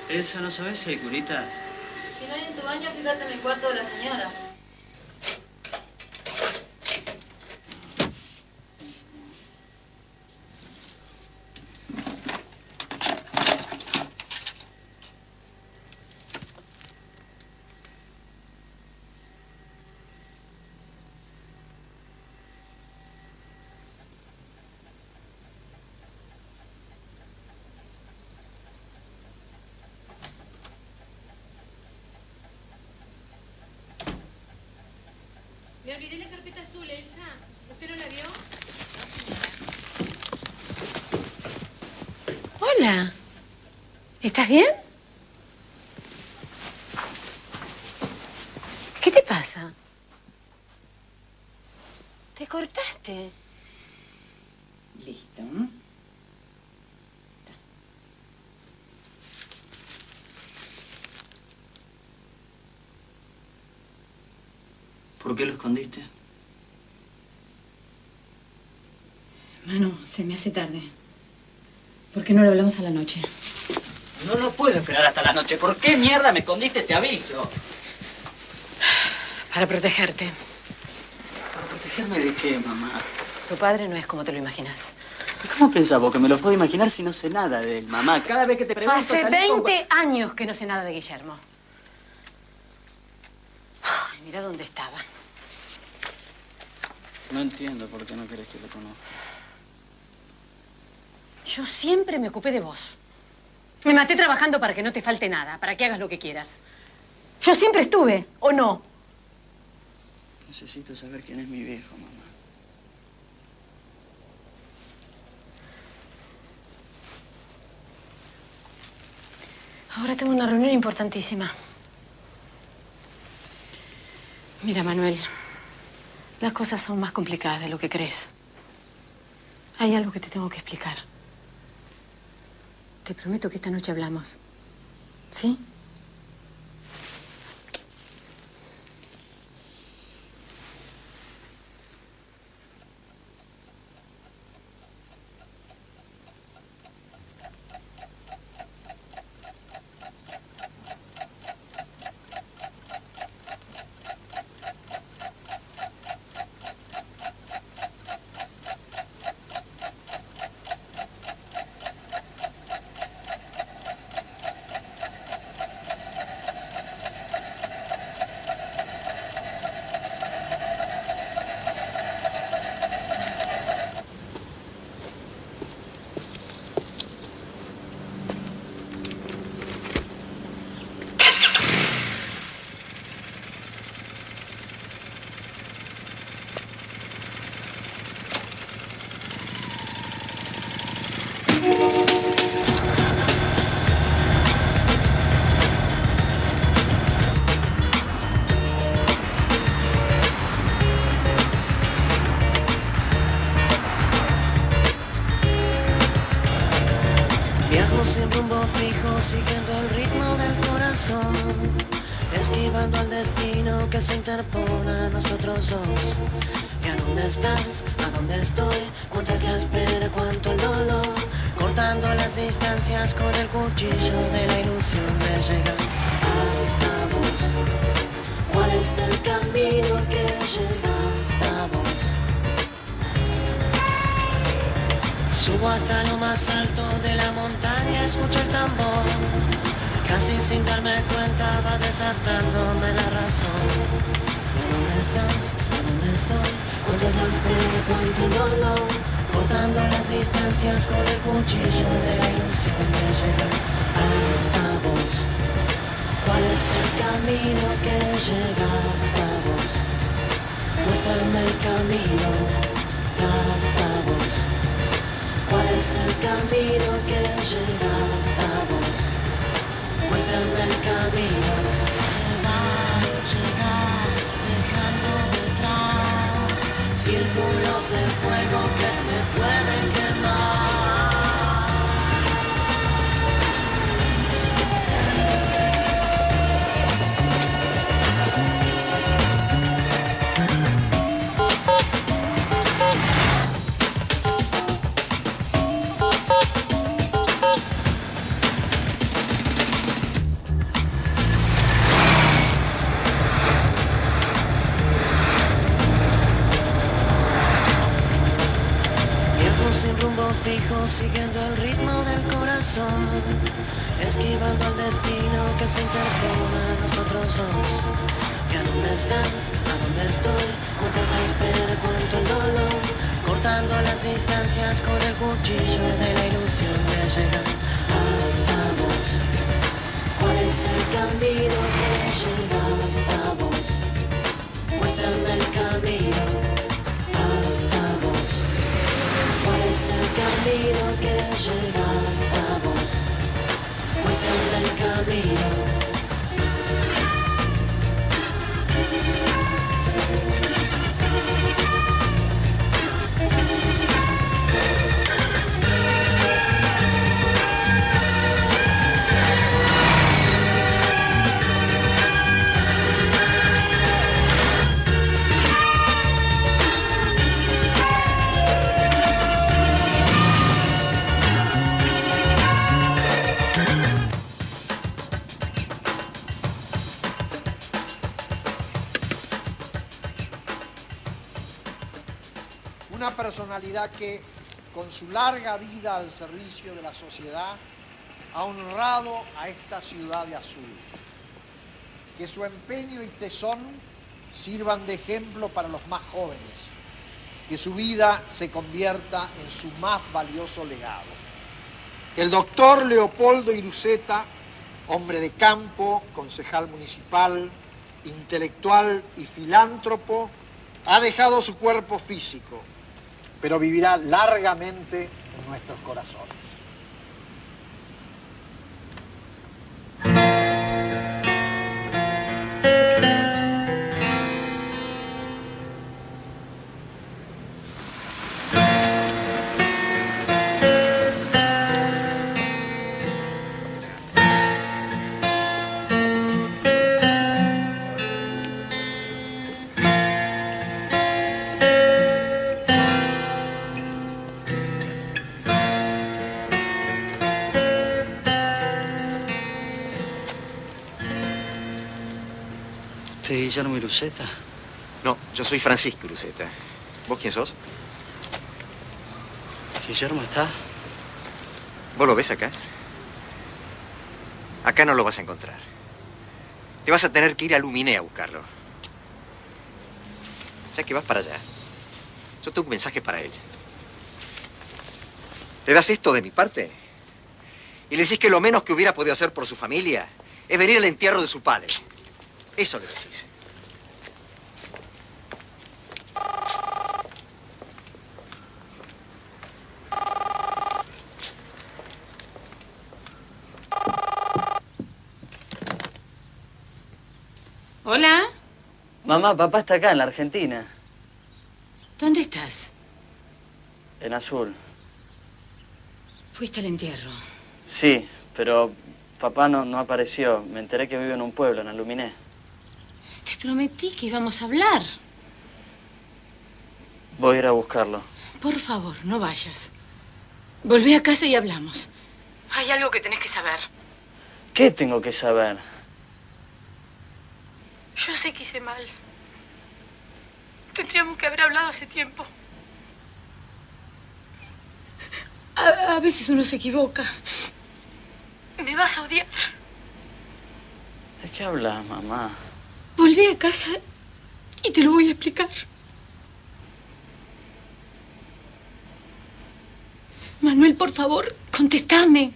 Elsa, ¿no sabes si hay curitas? Si no hay en tu baño, fíjate en el cuarto de la señora. Me olvidé la carpeta azul, Elsa. ¿Usted no la vio? Hola. ¿Estás bien? ¿Qué te pasa? ¿Te cortaste? Listo. ¿Por qué lo escondiste? Manu, se me hace tarde. ¿Por qué no lo hablamos a la noche? No puedo esperar hasta la noche. ¿Por qué mierda me escondiste este aviso? Para protegerte. ¿Para protegerme de qué, mamá? Tu padre no es como te lo imaginas. ¿Cómo pensás vos que me lo puedo imaginar si no sé nada de él, mamá? Cada vez que te pregunto... Hace salís con- 20 años que no sé nada de Guillermo. Ay, mira dónde estaba. No entiendo por qué no querés que lo conozca. Yo siempre me ocupé de vos. Me maté trabajando para que no te falte nada, para que hagas lo que quieras. Yo siempre estuve, ¿o no? Necesito saber quién es mi viejo, mamá. Ahora tengo una reunión importantísima. Mira, Manuel, las cosas son más complicadas de lo que crees. Hay algo que te tengo que explicar. Te prometo que esta noche hablamos. ¿Sí? Viajo sin rumbo fijo, siguiendo el ritmo del corazón, esquivando al destino que se interpone a nosotros dos. ¿Y a dónde estás? ¿A dónde estoy? ¿Cuánta es la espera? ¿Cuánto el dolor? Cortando las distancias con el cuchillo de la ilusión de llegar hasta vos. ¿Cuál es el camino que llega hasta vos? Subo hasta lo más alto de la montaña, escucho el tambor. Casi sin darme cuenta va desatándome la razón. ¿Y a dónde estás? ¿A dónde estoy? ¿Cuánto es la espera? ¿Cuánto el dolor? Cortando las distancias con el cuchillo de la ilusión de llegar hasta vos. ¿Cuál es el camino que llega hasta vos? Muéstrame el camino hasta vos. ¿Cuál es el camino que llega hasta vos? Muéstrame el camino. Llegas, dejando detrás círculos de fuego que me pueden quemar. el destino que se interpone a nosotros dos. ¿Y a dónde estás? ¿A dónde estoy? Cuántas la espera, cuánto el dolor. Cortando las distancias con el cuchillo de la ilusión de llegar hasta vos. ¿Cuál es el camino que llega hasta vos? Muéstrame el camino hasta vos. ¿Cuál es el camino que llega hasta vos? Muéstrame el camino. Una personalidad que, con su larga vida al servicio de la sociedad, ha honrado a esta ciudad de azul. Que su empeño y tesón sirvan de ejemplo para los más jóvenes. Que su vida se convierta en su más valioso legado. El doctor Leopoldo Iruzeta, hombre de campo, concejal municipal, intelectual y filántropo, ha dejado su cuerpo físico, pero vivirá largamente en nuestros corazones. ¿Usted es Guillermo Iruzeta? No, yo soy Francisco Iruzeta. ¿Vos quién sos? ¿Guillermo está? ¿Vos lo ves acá? Acá no lo vas a encontrar. Te vas a tener que ir a Luminé a buscarlo. Ya que vas para allá, yo tengo un mensaje para él. Le das esto de mi parte y le decís que lo menos que hubiera podido hacer por su familia es venir al entierro de su padre. Eso le decís. Hola. Mamá, papá está acá, en la Argentina. ¿Dónde estás? En Azul. Fuiste al entierro. Sí, pero papá no apareció. Me enteré que vive en un pueblo, en Aluminé. Te prometí que íbamos a hablar. Voy a ir a buscarlo. Por favor, no vayas. Volvé a casa y hablamos. Hay algo que tenés que saber. ¿Qué tengo que saber? Yo sé que hice mal. Tendríamos que haber hablado hace tiempo. A veces uno se equivoca. Me vas a odiar. ¿De qué hablas, mamá? Volvé a casa y te lo voy a explicar. Manuel, por favor, contestame.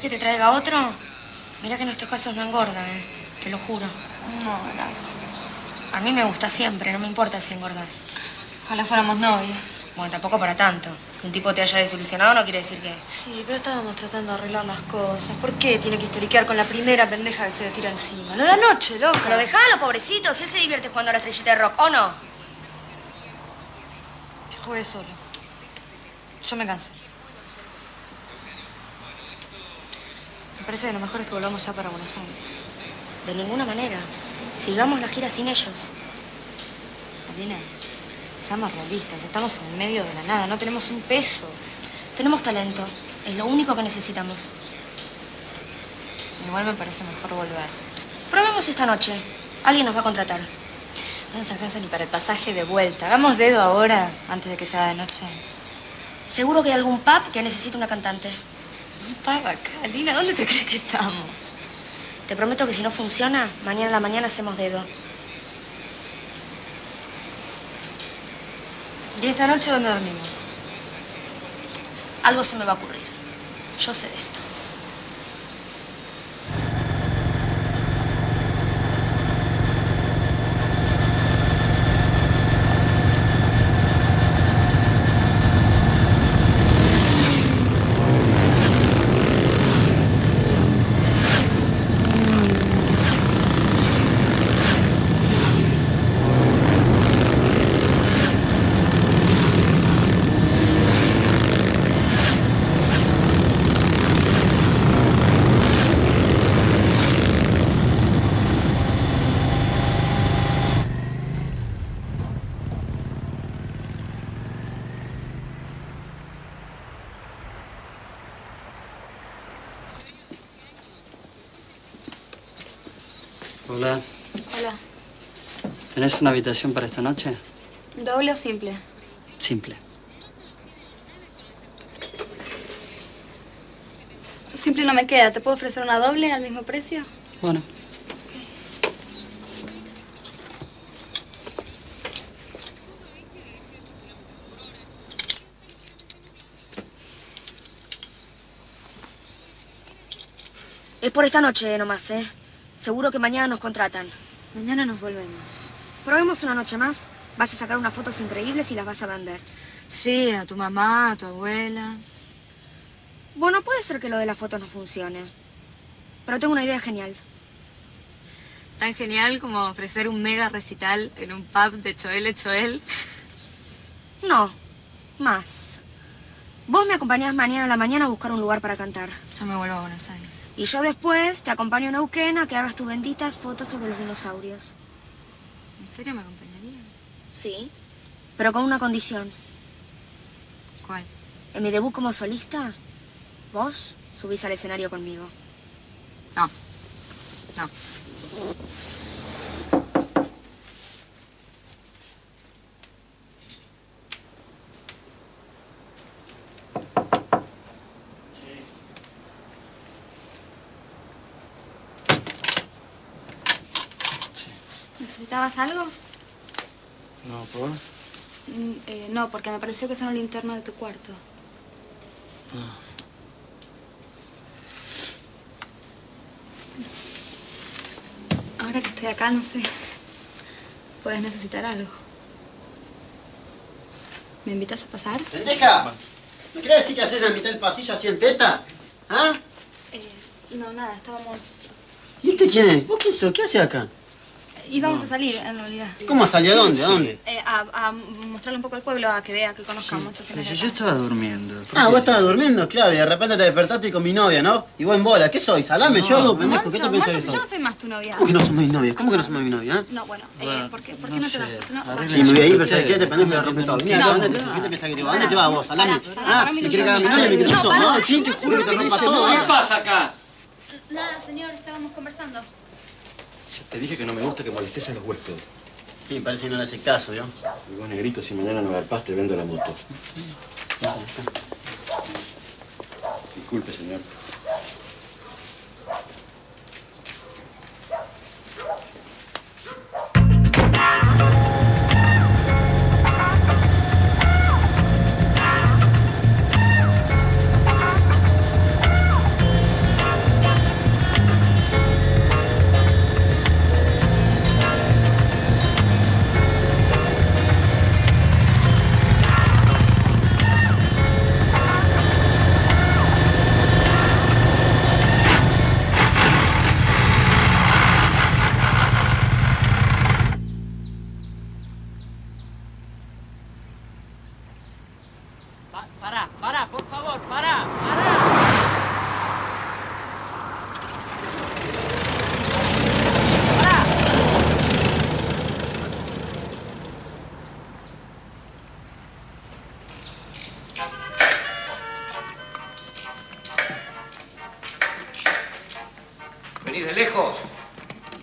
¿Querés que te traiga otro? Mira que en estos casos no engorda, te lo juro. No, gracias. A mí me gusta siempre, no me importa si engordás. Ojalá fuéramos novios. Bueno, tampoco para tanto. Que un tipo te haya desilusionado no quiere decir que... Sí, pero estábamos tratando de arreglar las cosas. ¿Por qué tiene que histeriquear con la primera pendeja que se le tira encima? Lo de anoche, loca. Pero dejalo, pobrecito, si él se divierte jugando a la estrellita de rock, ¿o no? Que juegue solo. Yo me cansé. Me parece que lo mejor es que volvamos ya para Buenos Aires. De ninguna manera. Sigamos la gira sin ellos. Paulina, seamos realistas. Estamos en el medio de la nada. No tenemos un peso. Tenemos talento. Es lo único que necesitamos. Igual me parece mejor volver. Probemos esta noche. Alguien nos va a contratar. No nos alcanza ni para el pasaje de vuelta. Hagamos dedo ahora, antes de que sea de noche. Seguro que hay algún pub que necesita una cantante. Un pub acá, Lina. ¿Dónde te crees que estamos? Te prometo que si no funciona, mañana a la mañana hacemos dedo. ¿Y esta noche dónde dormimos? Algo se me va a ocurrir. Yo sé de esto. Hola. Hola. ¿Tenés una habitación para esta noche? ¿Doble o simple? Simple. Simple no me queda. ¿Te puedo ofrecer una doble al mismo precio? Bueno. Es por esta noche nomás, Seguro que mañana nos contratan. Mañana nos volvemos. Probemos una noche más. Vas a sacar unas fotos increíbles y las vas a vender. Sí, a tu mamá, a tu abuela. Bueno, puede ser que lo de las fotos no funcione. Pero tengo una idea genial. Tan genial como ofrecer un mega recital en un pub de Choel Choel. No, más. Vos me acompañás mañana a la mañana a buscar un lugar para cantar. Yo me vuelvo a Buenos Aires. Y yo después te acompaño a Neuquén a que hagas tus benditas fotos sobre los dinosaurios. ¿En serio me acompañaría? Sí, pero con una condición. ¿Cuál? En mi debut como solista, vos subís al escenario conmigo. No. No. ¿Necesitabas algo? No, ¿por? No, porque me pareció que sonó el linterno de tu cuarto. Ahora que estoy acá, no sé. Puedes necesitar algo. ¿Me invitas a pasar? ¡Pendeja! ¿Me querés decir que haces en la mitad del pasillo así en teta? ¿Ah? No, nada, estábamos... ¿Y este quién es? ¿Vos quién sos? ¿Qué haces acá? Íbamos a salir, en realidad. ¿Cómo salió? ¿A dónde? ¿A dónde? A mostrarle un poco al pueblo, a que vea, que conozca mucho. Pero si yo estaba durmiendo. Ah, vos estabas durmiendo, claro, y de repente te despertaste con mi novia, ¿no? Y vos en bola. ¿Qué soy? ¿Salame? No, ¿Yo algo, no. pendejo? ¿Qué te Moncho, pensás que yo soy? no soy más tu novia. ¿Cómo que no somos mi novia? ¿Cómo que no somos mi novia? No, bueno, ¿por qué no no te sé. vas? ¿Por qué no? Sí, me voy a ir, pero ¿qué te pendejo? Me la rompes todo. Mira, No. ¿dónde te pensás que te vas? ¿Dónde te vas vos? Salame. Pará, Ah, si querés que haga mi novia, me querés sos, ¿no? Chin, te juro que te rompa todo. ¿Qué pasa acá? Nada, señor, estábamos conversando. Te dije que no me gusta que molestes a los huéspedes. Sí, parece que no le hace caso, ¿yo? Y vos, negrito, si mañana no garpás, te vendo la moto. Disculpe, señor.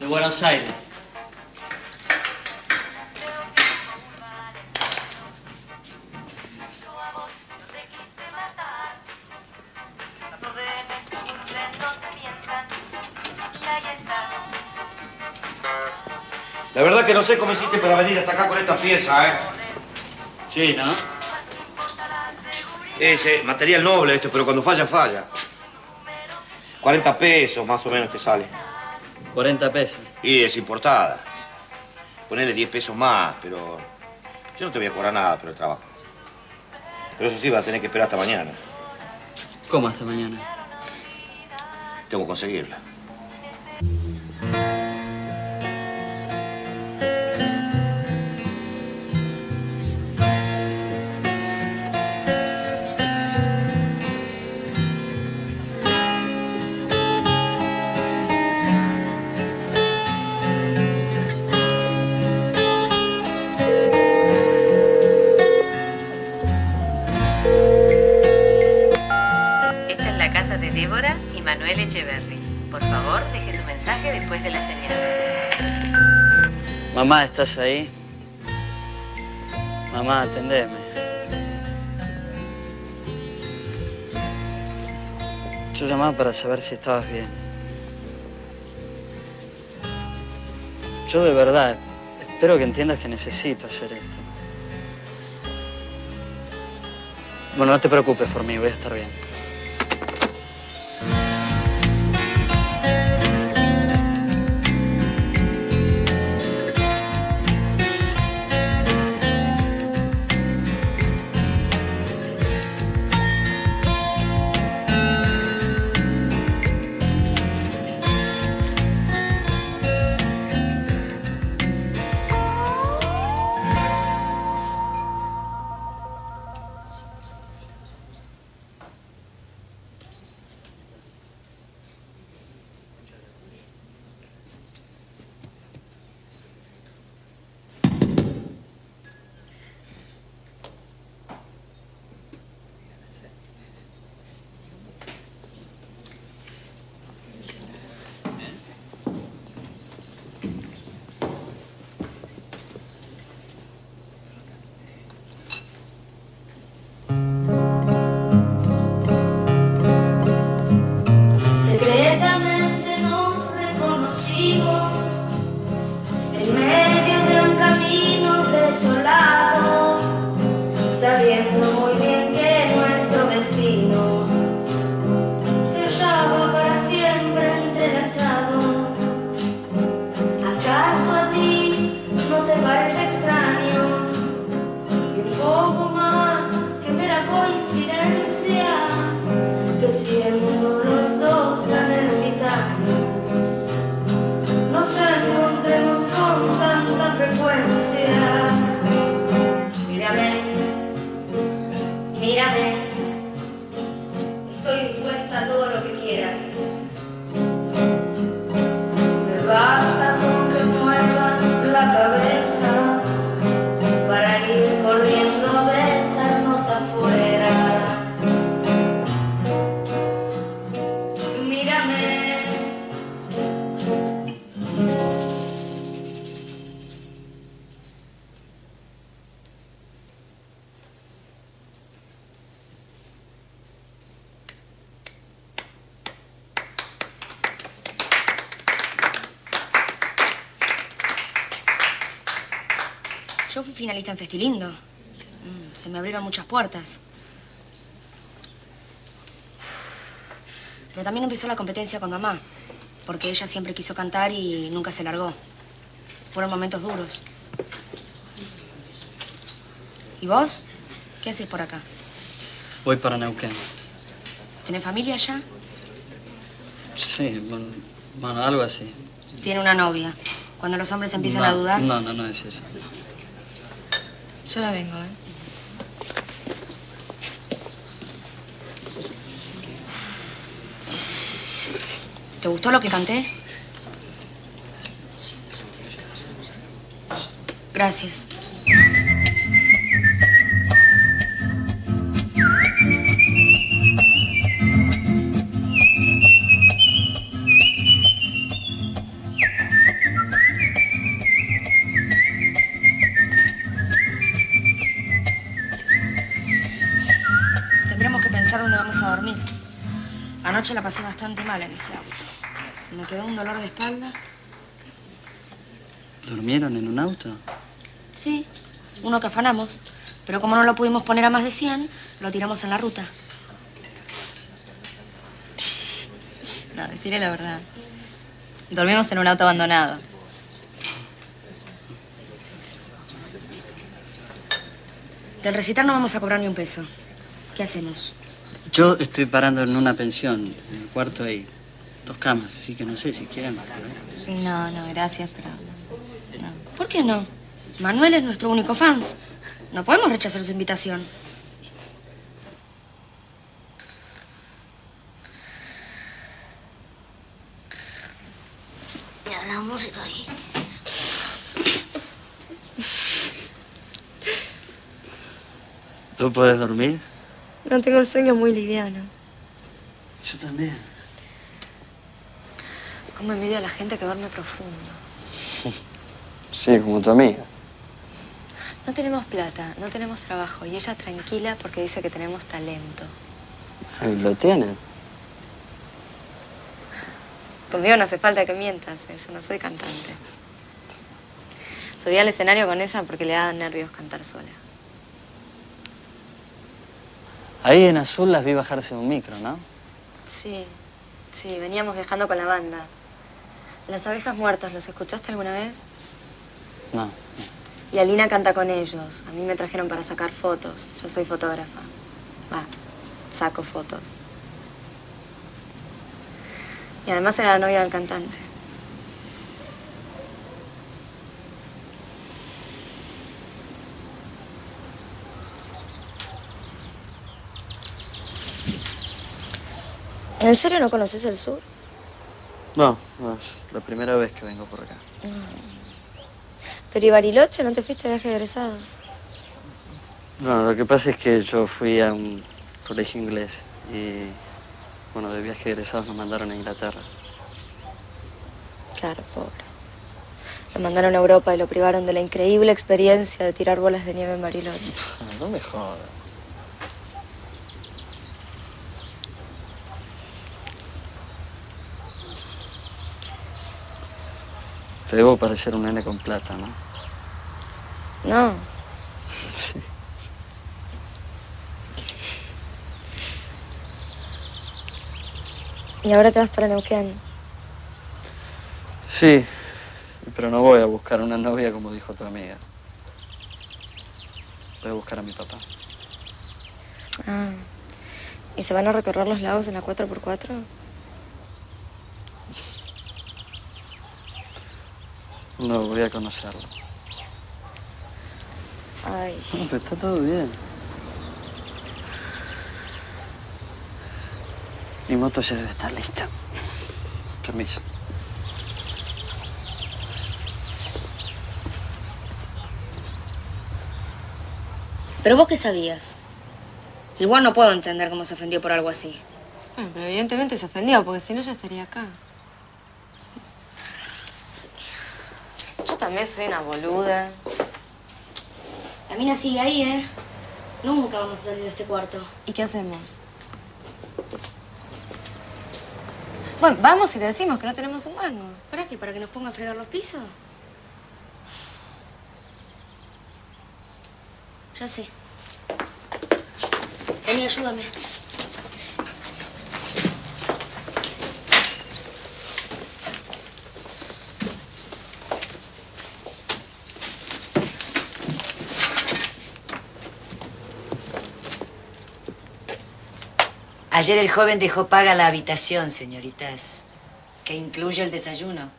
Buenos Aires. La verdad que no sé cómo hiciste para venir hasta acá con esta pieza, ¿eh? Sí, ¿no? Es material noble esto, pero cuando falla, falla. 40 pesos más o menos te sale. 40 pesos. Y es importada. Ponele 10 pesos más, pero yo no te voy a cobrar nada por el trabajo. Pero eso sí, vas a tener que esperar hasta mañana. ¿Cómo hasta mañana? Tengo que conseguirla. Débora y Manuel Echeverri. Por favor, deje su mensaje después de la señal. Mamá, ¿estás ahí? Mamá, atendeme. Yo llamaba para saber si estabas bien. Yo de verdad espero que entiendas que necesito hacer esto. Bueno, no te preocupes por mí, voy a estar bien. Yo fui finalista en Festilindo. Se me abrieron muchas puertas. Pero también empezó la competencia con mamá, porque ella siempre quiso cantar y nunca se largó. Fueron momentos duros. ¿Y vos? ¿Qué haces por acá? Voy para Neuquén. ¿Tenés familia allá? Sí, bueno, algo así. Tiene una novia. Cuando los hombres empiezan a dudar... No es eso. Yo la vengo, ¿eh? ¿Te gustó lo que canté? Gracias. pensar dónde vamos a dormir. Anoche la pasé bastante mal en ese auto. Me quedó un dolor de espalda. ¿Durmieron en un auto? Sí, uno que afanamos. Pero como no lo pudimos poner a más de 100, lo tiramos en la ruta. No, decirle la verdad. Dormimos en un auto abandonado. Del recital no vamos a cobrar ni un peso. ¿Qué hacemos? Yo estoy parando en una pensión. En el cuarto hay 2 camas, así que no sé si quieren. No, gracias, pero... no. ¿Por qué no? Manuel es nuestro único fans. No podemos rechazar su invitación. Mira la música ahí. ¿Tú puedes dormir? No, tengo el sueño muy liviano. Yo también. Cómo envidio a la gente que duerme profundo. Sí, como tu amiga. No tenemos plata, no tenemos trabajo y ella tranquila porque dice que tenemos talento. ¿Lo tienen? Conmigo no hace falta que mientas, yo no soy cantante. Subí al escenario con ella porque le da nervios cantar sola. Ahí en Azul las vi bajarse de un micro, ¿no? Sí, veníamos viajando con la banda. Las Abejas Muertas, ¿los escuchaste alguna vez? No. Y Alina canta con ellos. A mí me trajeron para sacar fotos. Yo soy fotógrafa. Saco fotos. Y además era la novia del cantante. ¿En serio no conoces el sur? No, es la primera vez que vengo por acá. Pero ¿y Bariloche? ¿No te fuiste de viaje de egresados? No, lo que pasa es que yo fui a un colegio inglés y, bueno, de viaje de egresados nos mandaron a Inglaterra. Claro, pobre. Lo mandaron a Europa y lo privaron de la increíble experiencia de tirar bolas de nieve en Bariloche. No me jodas. Te debo parecer un nene con plata, ¿no? No. Sí. ¿Y ahora te vas para Neuquén? Sí, pero no voy a buscar una novia como dijo tu amiga. Voy a buscar a mi papá. Ah. ¿Y se van a recorrer los lagos en la 4x4? No, voy a conocerlo. Ay. No, está todo bien. Mi moto ya debe estar lista. Permiso. ¿Pero vos qué sabías? Igual no puedo entender cómo se ofendió por algo así. Bueno, pero evidentemente se ofendió, porque si no ya estaría acá. Yo también soy una boluda. La mina sigue ahí, ¿eh? Nunca vamos a salir de este cuarto. ¿Y qué hacemos? Bueno, vamos y le decimos que no tenemos un mango. ¿Para qué? ¿Para que nos ponga a fregar los pisos? Ya sé. Vení, ayúdame. Ayer el joven dejó paga la habitación, señoritas, que incluye el desayuno.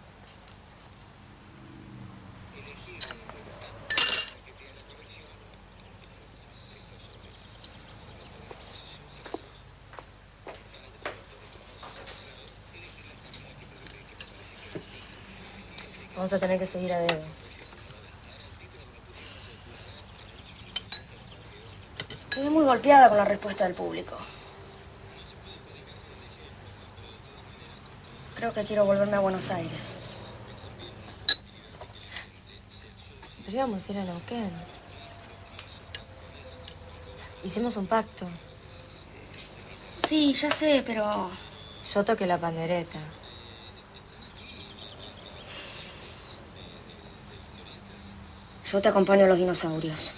Vamos a tener que seguir a dedo. Quedé muy golpeada con la respuesta del público. Creo que quiero volverme a Buenos Aires. Pero íbamos a ir a Neuquén. Hicimos un pacto. Sí, ya sé, pero... Yo toqué la pandereta. Yo te acompaño a los dinosaurios.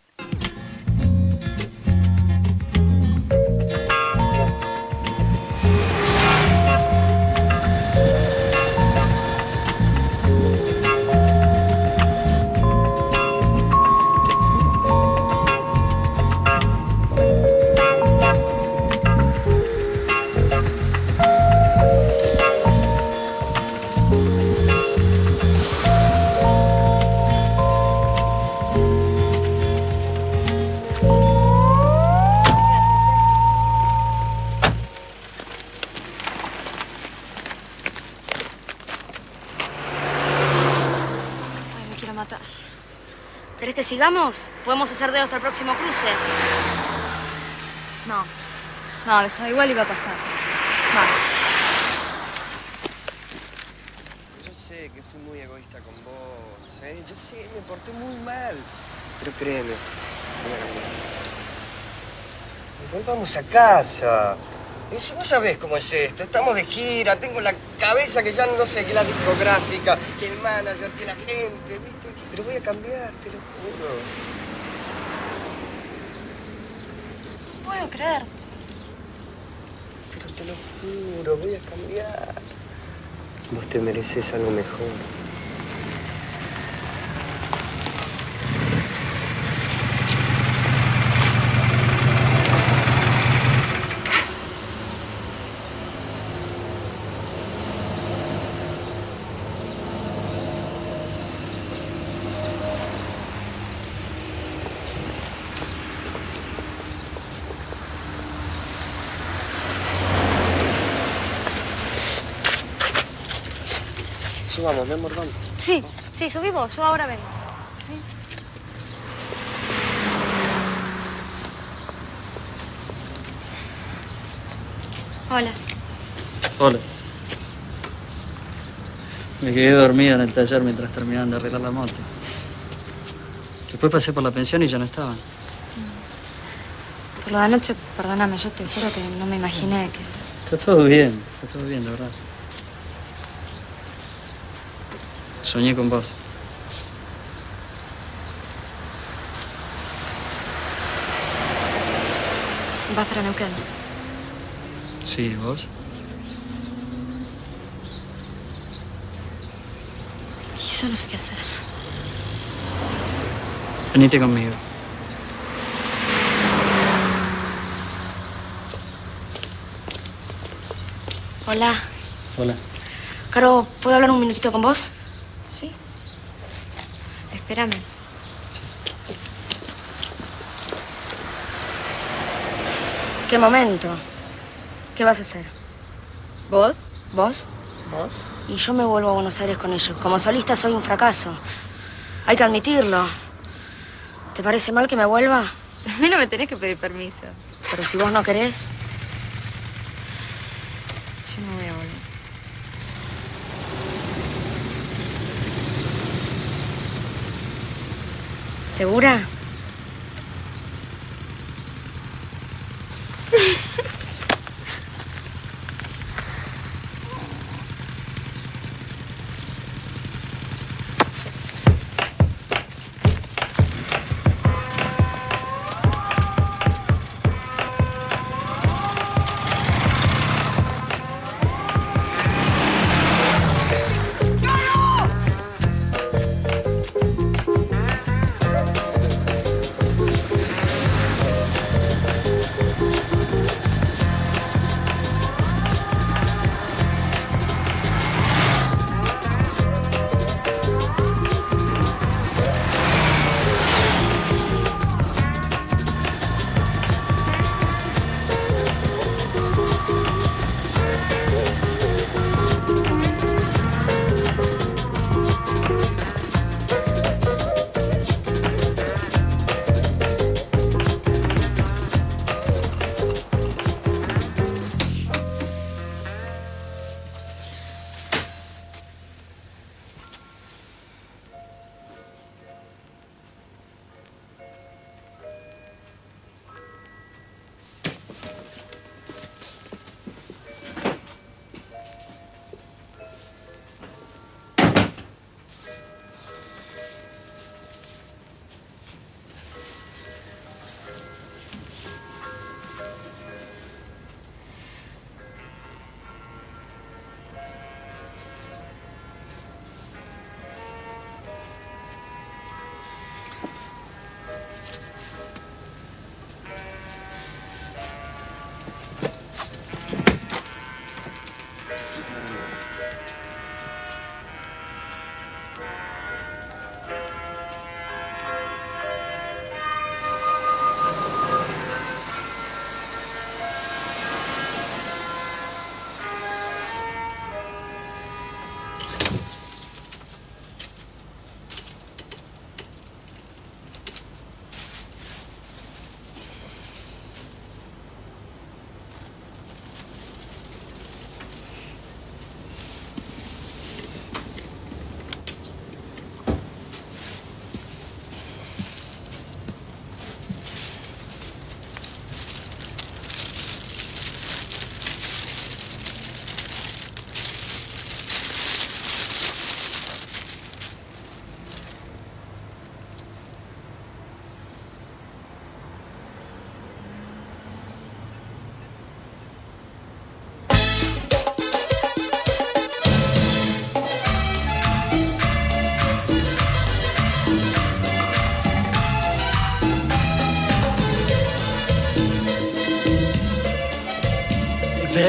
¿Querés que sigamos? Podemos hacer dedo hasta el próximo cruce. No, deja, igual iba a pasar. Vale. Yo sé que fui muy egoísta con vos, ¿eh? Yo sé, me porté muy mal. Pero créeme, voy a cambiar. Volvamos a casa. Y si vos sabés cómo es esto, estamos de gira, tengo la cabeza que ya no sé, que la discográfica, que el manager, que la gente, ¿viste? Pero voy a cambiar, te lo juro. No puedo creerte. Pero te lo juro, voy a cambiar. Vos te mereces algo mejor. Subamos, mi amor, vamos. Sí, subí vos, yo ahora vengo. Hola. Hola. Me quedé dormido en el taller mientras terminaban de arreglar la moto. Después pasé por la pensión y ya no estaban. Por lo de anoche, perdóname, yo te juro que no me imaginé que... Está todo bien, de verdad. Soñé con vos. ¿Vas para Neuquén? Sí, ¿vos? Y yo no sé qué hacer. Venite conmigo. Hola. Hola. Caro, ¿puedo hablar un minutito con vos? Sí. Espérame. ¿Qué momento? ¿Qué vas a hacer? ¿Vos? ¿Vos? ¿Vos? Y yo me vuelvo a Buenos Aires con ellos. Como solista soy un fracaso. Hay que admitirlo. ¿Te parece mal que me vuelva? A mí no me tenés que pedir permiso. Pero si vos no querés... Yo no voy a volver. ¿Segura?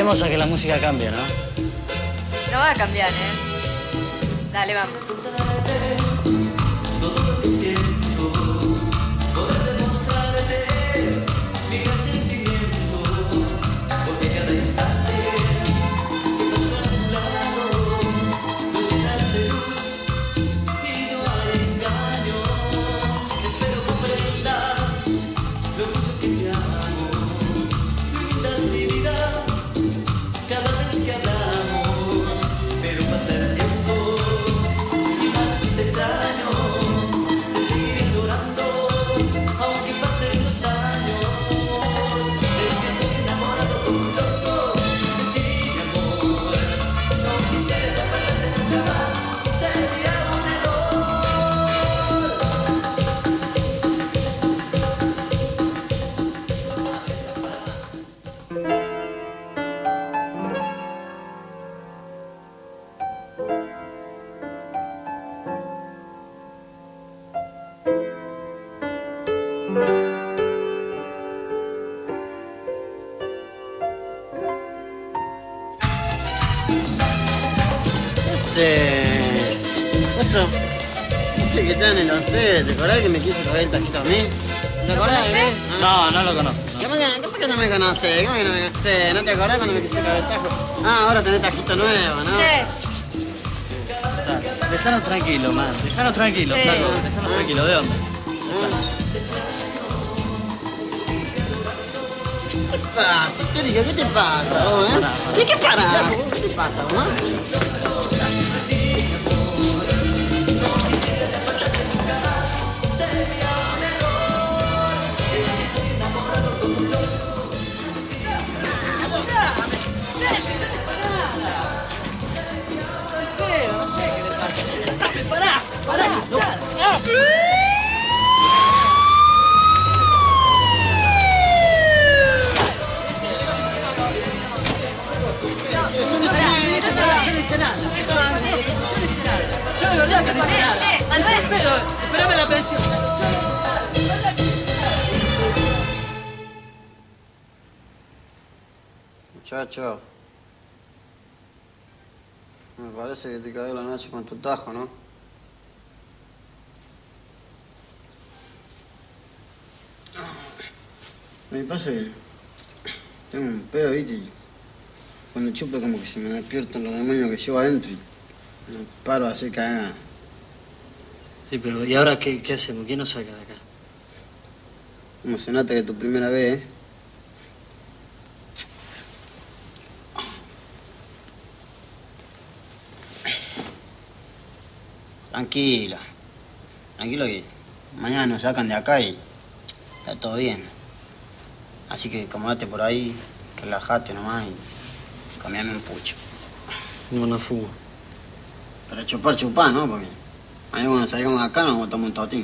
Esperemos a que la música cambie, ¿no? No va a cambiar, ¿eh? Dale, vamos. Todo lo que siento, poder demostrarte mi resentimiento, porque cada instante que paso a tu lado, lo llenas de luz y no hay engaño. Espero comprendas lo mucho que te amo, brindas mi vida cada vez que hablamos, pero pasa el tiempo y más que te extraño. Te seguiré adorando, aunque pasen los años. Es que estoy enamorado como un loco de ti, mi amor. No quisiera perderte nunca más, sería un error. Ese que está en el hotel, ¿te acordás que me quiso traer el tajito a mí? ¿Te acordás de mí? No, no lo conozco. ¿Cómo que no me conoces? ¿Cómo que no me conoces? ¿No te acordás cuando me quise traer el tajo? Ah, ahora tenés tajito nuevo, ¿no? Che. Dejanos tranquilo, man. Dejanos tranquilo, Sí. flaco. Dejanos tranquilo. ¿De dónde? ¿Qué pasa, Sergio? ¿Qué te pasa, vos, eh? ¿Qué parás? ¿Qué te pasa, vos? Yo de verdad que no hice nada. Manuel. Espérame la pensión. Muchacho, me parece que te cayó la noche con tu tajo, ¿no? Me pasa que tengo un pedo, ¿viste? Y cuando chupo como que se me despiertan los demonios que llevo adentro y no paro de hacer cagada. Sí, pero ¿y ahora qué hacemos? ¿Quién nos saca de acá? Como se nota que es tu primera vez, ¿eh? Tranquilo. Tranquilo que mañana nos sacan de acá y está todo bien. Así que acomodate por ahí, relajate nomás y comíame un pucho. No fumo. Pero chupar, ¿no? Porque mañana cuando salgamos de acá nos vamos a tomar un totín.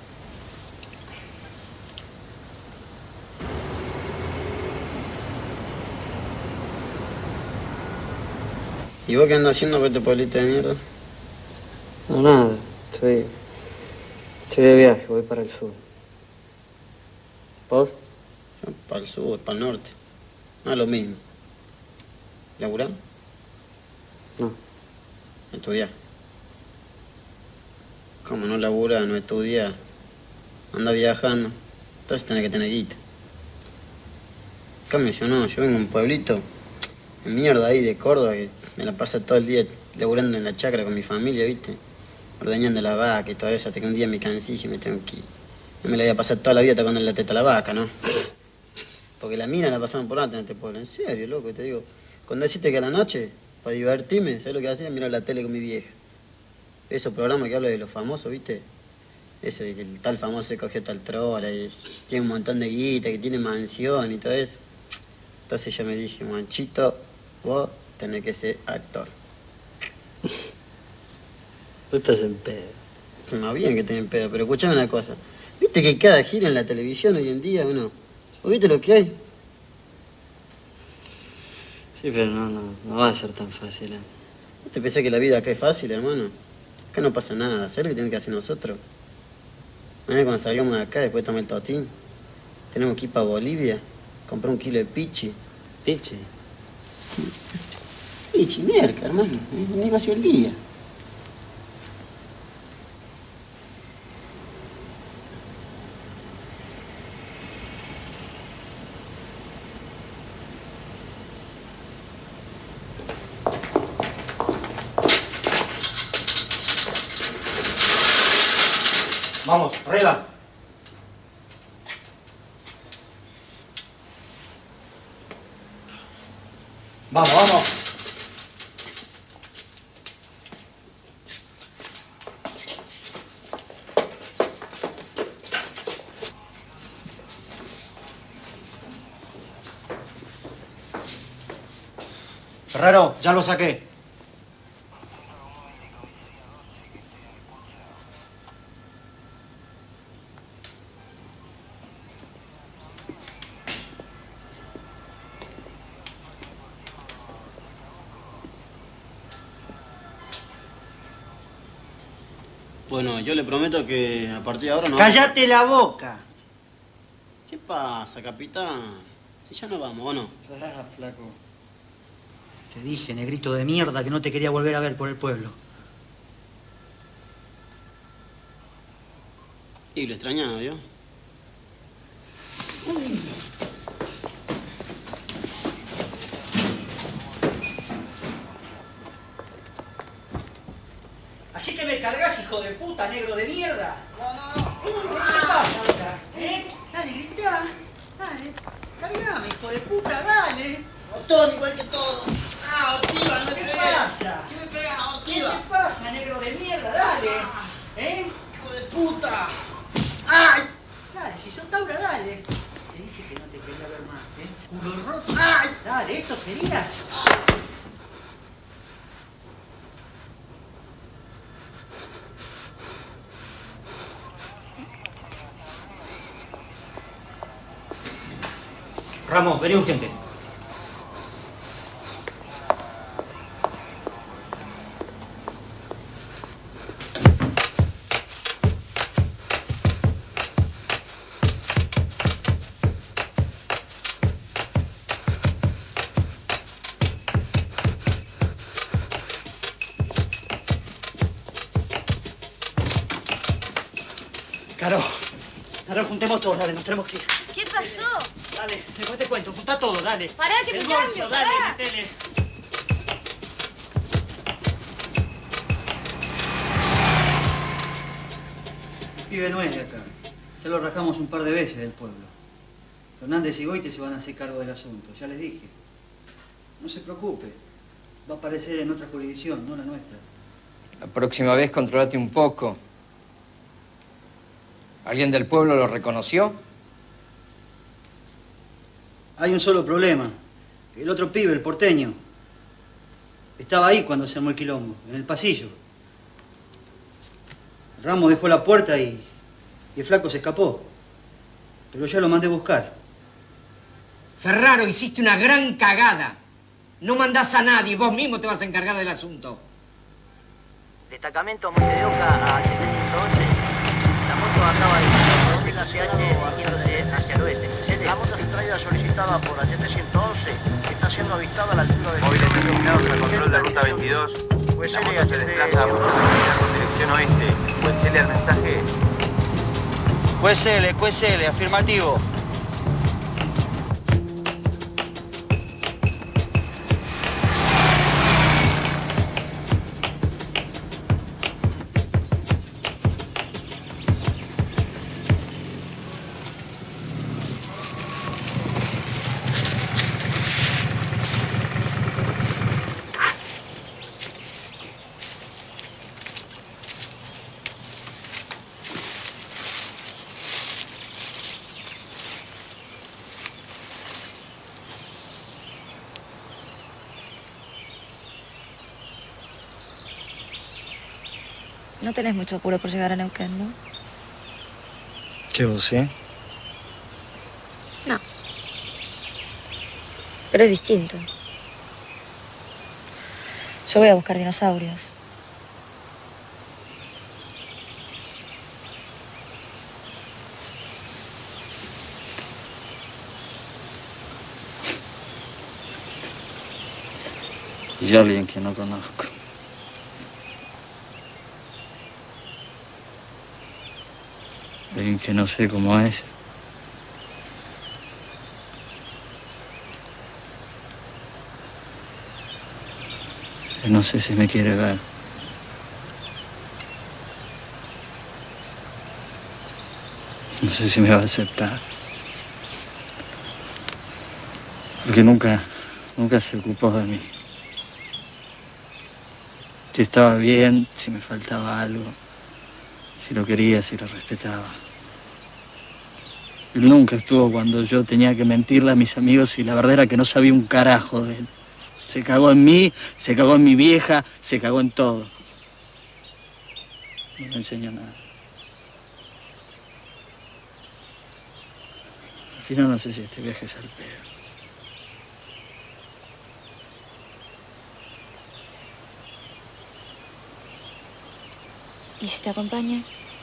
¿Y vos qué andas haciendo por este pueblito de mierda? No, nada. Estoy de viaje, voy para el sur. ¿Vos? Yo para el sur, para el norte. No es lo mismo. ¿Laburás? No. ¿Estudiás? Como no laburás, no estudiás, anda viajando, entonces tenés que tener guita. En cambio yo no, yo vengo de un pueblito de mierda ahí de Córdoba que me la pasa todo el día laburando en la chacra con mi familia, ¿viste? Ordeñando la vaca y todo eso, hasta que un día me cansé y me tengo que ir. No me la voy a pasar toda la vida tocando la teta a la vaca, ¿no? Porque la mina la pasaban por antes en este pueblo. En serio, loco, te digo. Cuando deciste que a la noche, para divertirme, ¿sabes lo que hacía? Mirar la tele con mi vieja. Esos programas que hablan de los famosos, ¿viste? Ese de que el tal famoso se cogió tal trola y tiene un montón de guita, que tiene mansión y todo eso. Entonces yo me dije, Manchito, vos tenés que ser actor. Vos estás en pedo. Más bien que estoy en pedo, pero escuchame una cosa. ¿Viste que cada gira en la televisión hoy en día, uno? ¿O viste lo que hay? Sí, pero no va a ser tan fácil, ¿eh? ¿Vos te pensás que la vida acá es fácil, hermano? Acá no pasa nada. ¿Sabés lo que tenemos que hacer nosotros? Mañana cuando salgamos de acá, después de tomar el totín, tenemos que ir para Bolivia, comprar 1 kilo de pichi. ¿Pichi? Y chimierca, hermano. Ni vació el día. Vamos, arriba. Vamos, vamos. Ferrero, ya lo saqué. Bueno, yo le prometo que a partir de ahora no... ¡Cállate la boca! ¿Qué pasa, capitán? Si ya no vamos, ¿o no? Flaco. Te dije, negrito de mierda, que no te quería volver a ver por el pueblo. Y lo extrañaba, ¿vio? Así que me cargas, hijo de puta, negro de mierda. No. ¿Qué pasa acá? Dale, grita. Dale. Cargame, hijo de puta, dale. Todo igual que todo. Ah, Ortiva, no ¿Qué te pasa? ¿Qué me pega, ¿Qué Ortiva? te pasa, negro de mierda? Dale. Hijo de puta. ¡Ay! Dale, si sos Taura, dale. Te dije que no te quería ver más, Culo roto. ¡Ay! Dale, ¿esto querías? Ramos, vení urgente. Caro, juntemos todo, dale, nos tenemos que ir. ¿Qué pasó? Dale, después te cuento, juntá todo, dale. Pará, que me El cambio, bolso, dale, pará. metele. El pibe no es de acá. Ya lo rajamos un par de veces del pueblo. Fernández y Goite se van a hacer cargo del asunto, ya les dije. No se preocupe, va a aparecer en otra jurisdicción, no la nuestra. La próxima vez controlate un poco. ¿Alguien del pueblo lo reconoció? Hay un solo problema. El otro pibe, el porteño, estaba ahí cuando se armó el quilombo, en el pasillo. Ramos dejó la puerta y el flaco se escapó. Pero ya lo mandé a buscar. Ferraro, hiciste una gran cagada. No mandás a nadie, vos mismo te vas a encargar del asunto. Destacamento Monte de Oca a 711. La moto acaba de pasar por la CH dirigiéndose hacia el oeste. La moto extraída solicitada por la 711 está siendo avistada a la altura de... Móviles designados al control de ruta 22. La moto se desplaza con dirección oeste. Cuéntele al mensaje. QSL, afirmativo. No tenés mucho apuro por llegar a Neuquén, ¿no? ¿Qué vos, sí? No. Pero es distinto. Yo voy a buscar dinosaurios. Y alguien que no conozco. Alguien que no sé cómo es. Que no sé si me quiere ver. No sé si me va a aceptar. Porque nunca se ocupó de mí. Si estaba bien, si me faltaba algo, si lo quería, si lo respetaba. Él nunca estuvo cuando yo tenía que mentirle a mis amigos y la verdad era que no sabía un carajo de él. Se cagó en mí, se cagó en mi vieja, se cagó en todo. No me enseñó nada. Al final no sé si este viaje es al pedo. ¿Y si te acompaña?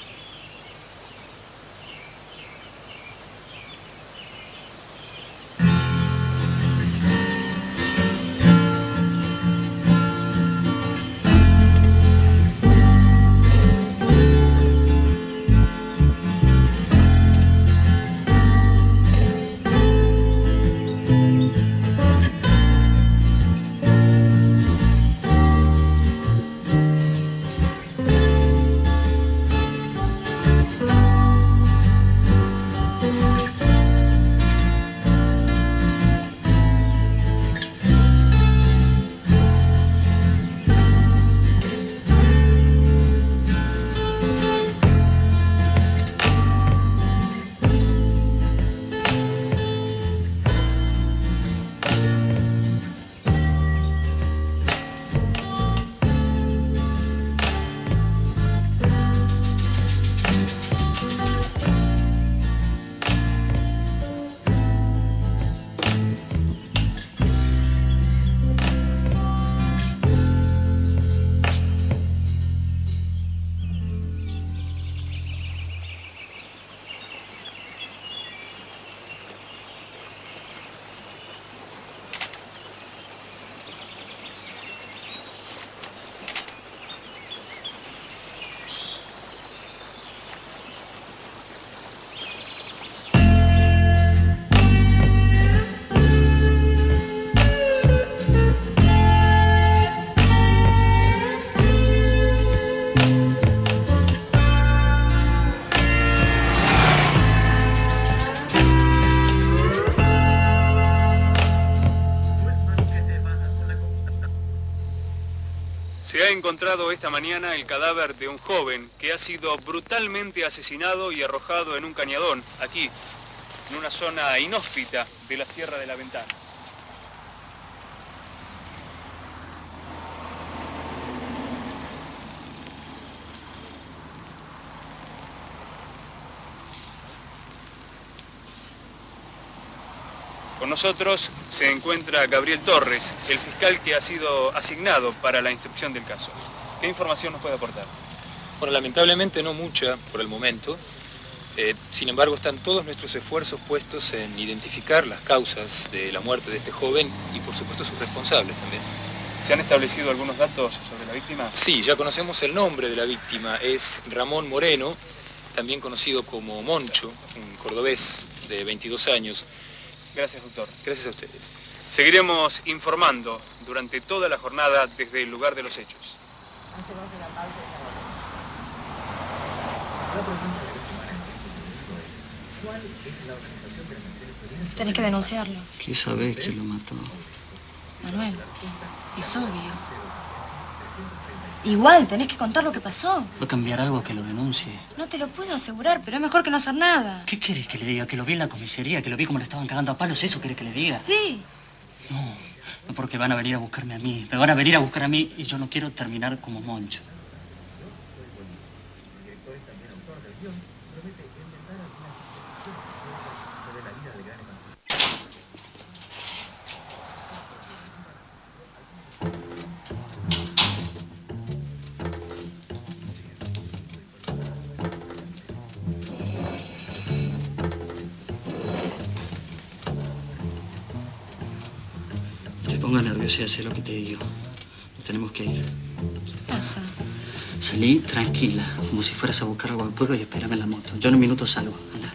Se ha encontrado esta mañana el cadáver de un joven que ha sido brutalmente asesinado y arrojado en un cañadón, aquí, en una zona inhóspita de la Sierra de la Ventana. Con nosotros se encuentra Gabriel Torres, el fiscal que ha sido asignado para la instrucción del caso. ¿Qué información nos puede aportar? Bueno, lamentablemente no mucha por el momento. Sin embargo, están todos nuestros esfuerzos puestos en identificar las causas de la muerte de este joven y, por supuesto, sus responsables también. ¿Se han establecido algunos datos sobre la víctima? Sí, ya conocemos el nombre de la víctima. Es Ramón Moreno, también conocido como Moncho, un cordobés de 22 años. Gracias, doctor. Gracias a ustedes. Seguiremos informando durante toda la jornada desde el lugar de los hechos. Tenés que denunciarlo. ¿Qué sabés que lo mató? Manuel, es obvio. Igual, tenés que contar lo que pasó. ¿Va a cambiar algo que lo denuncie? No te lo puedo asegurar, pero es mejor que no hacer nada. ¿Qué querés que le diga? ¿Que lo vi en la comisaría? ¿Que lo vi como le estaban cagando a palos? ¿Eso querés que le diga? Sí. No, porque van a venir a buscarme a mí. Me van a venir a buscar a mí y yo no quiero terminar como Moncho. pongas nerviosa y haz lo que te digo. Nos tenemos que ir. ¿Qué pasa? Salí tranquila, como si fueras a buscar algo al pueblo y espérame en la moto. Yo en un minuto salgo. Anda.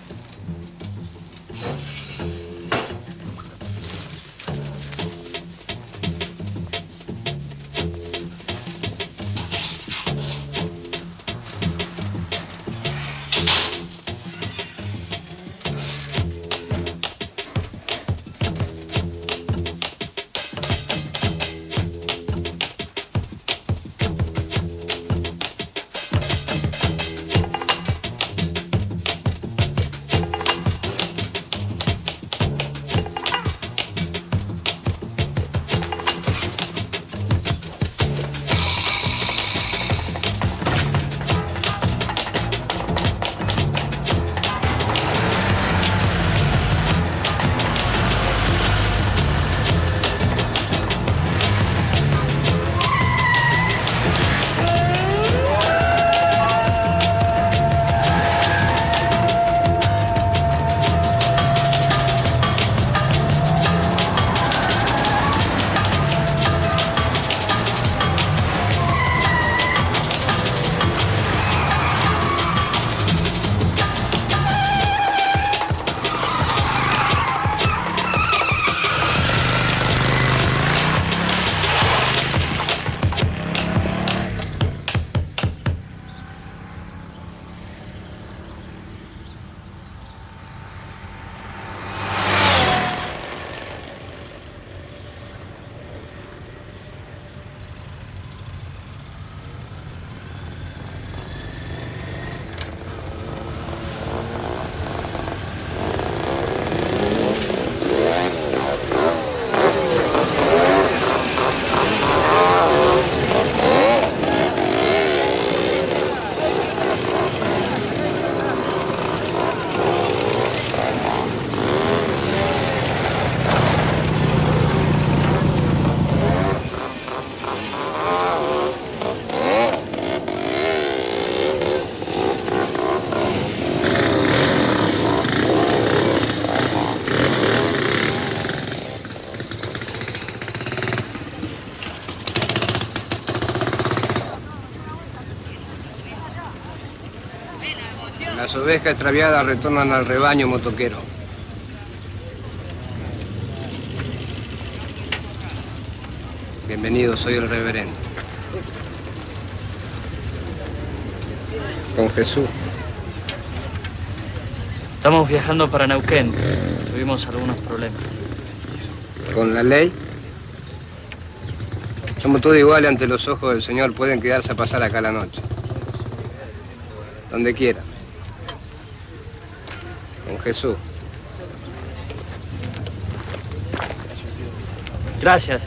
Las ovejas extraviadas retornan al rebaño motoquero. Bienvenido, soy el reverendo. Con Jesús. Estamos viajando para Neuquén. Tuvimos algunos problemas. ¿Con la ley? Somos todos iguales ante los ojos del Señor. Pueden quedarse a pasar acá la noche. Donde quieran. Con Jesús. Gracias,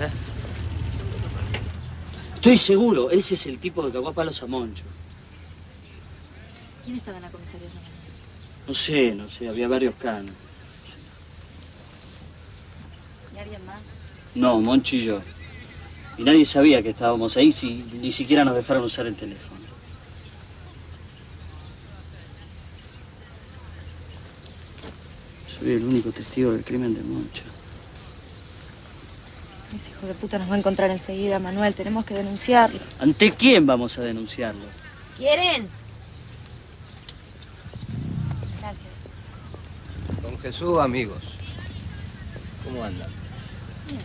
Estoy seguro, ese es el tipo que cagó a palos a Moncho. ¿Quién estaba en la comisaría esa mañana? No sé, había varios canos. ¿Y alguien más? No, Moncho y yo. Y nadie sabía que estábamos ahí, si ni siquiera nos dejaron usar el teléfono. Soy el único testigo del crimen de Moncho. Ese hijo de puta nos va a encontrar enseguida, Manuel. Tenemos que denunciarlo. ¿Ante quién vamos a denunciarlo? ¿Quieren? Gracias. Con Jesús, amigos. ¿Cómo andan? Bien.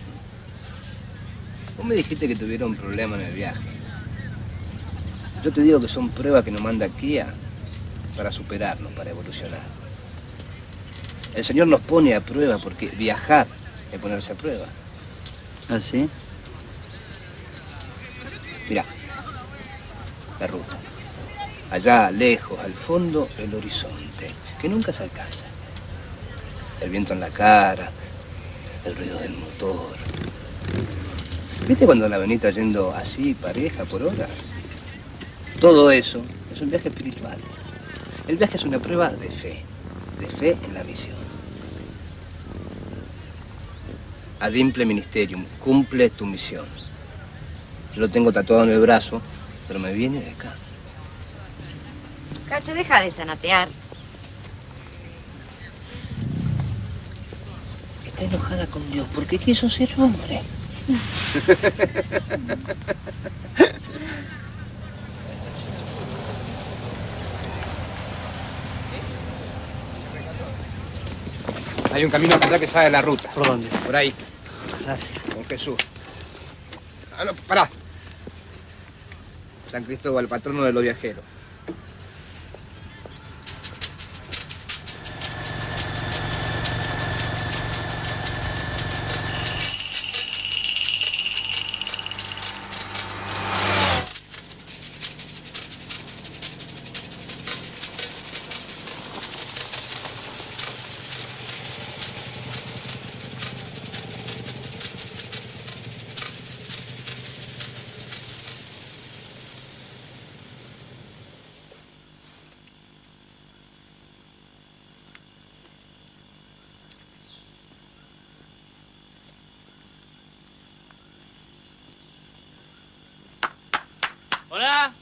Vos me dijiste que tuvieron un problema en el viaje. Yo te digo que son pruebas que nos manda Kia para superarnos, para evolucionar. El Señor nos pone a prueba porque viajar es ponerse a prueba. ¿Ah, sí? Mirá, la ruta. Allá, lejos, al fondo, el horizonte, que nunca se alcanza. El viento en la cara, el ruido del motor. ¿Viste cuando la venís yendo así, pareja, por horas? Todo eso es un viaje espiritual. El viaje es una prueba de fe en la misión. Adimple ministerium, cumple tu misión. Yo lo tengo tatuado en el brazo, pero me viene de acá. Cacho, deja de zanatear. está enojada con Dios porque quiso ser hombre. Hay un camino para allá que sale de la ruta. ¿Por dónde? Por ahí. Gracias. Con Jesús. Ah, no, pará. San Cristóbal, patrono de los viajeros. Hola.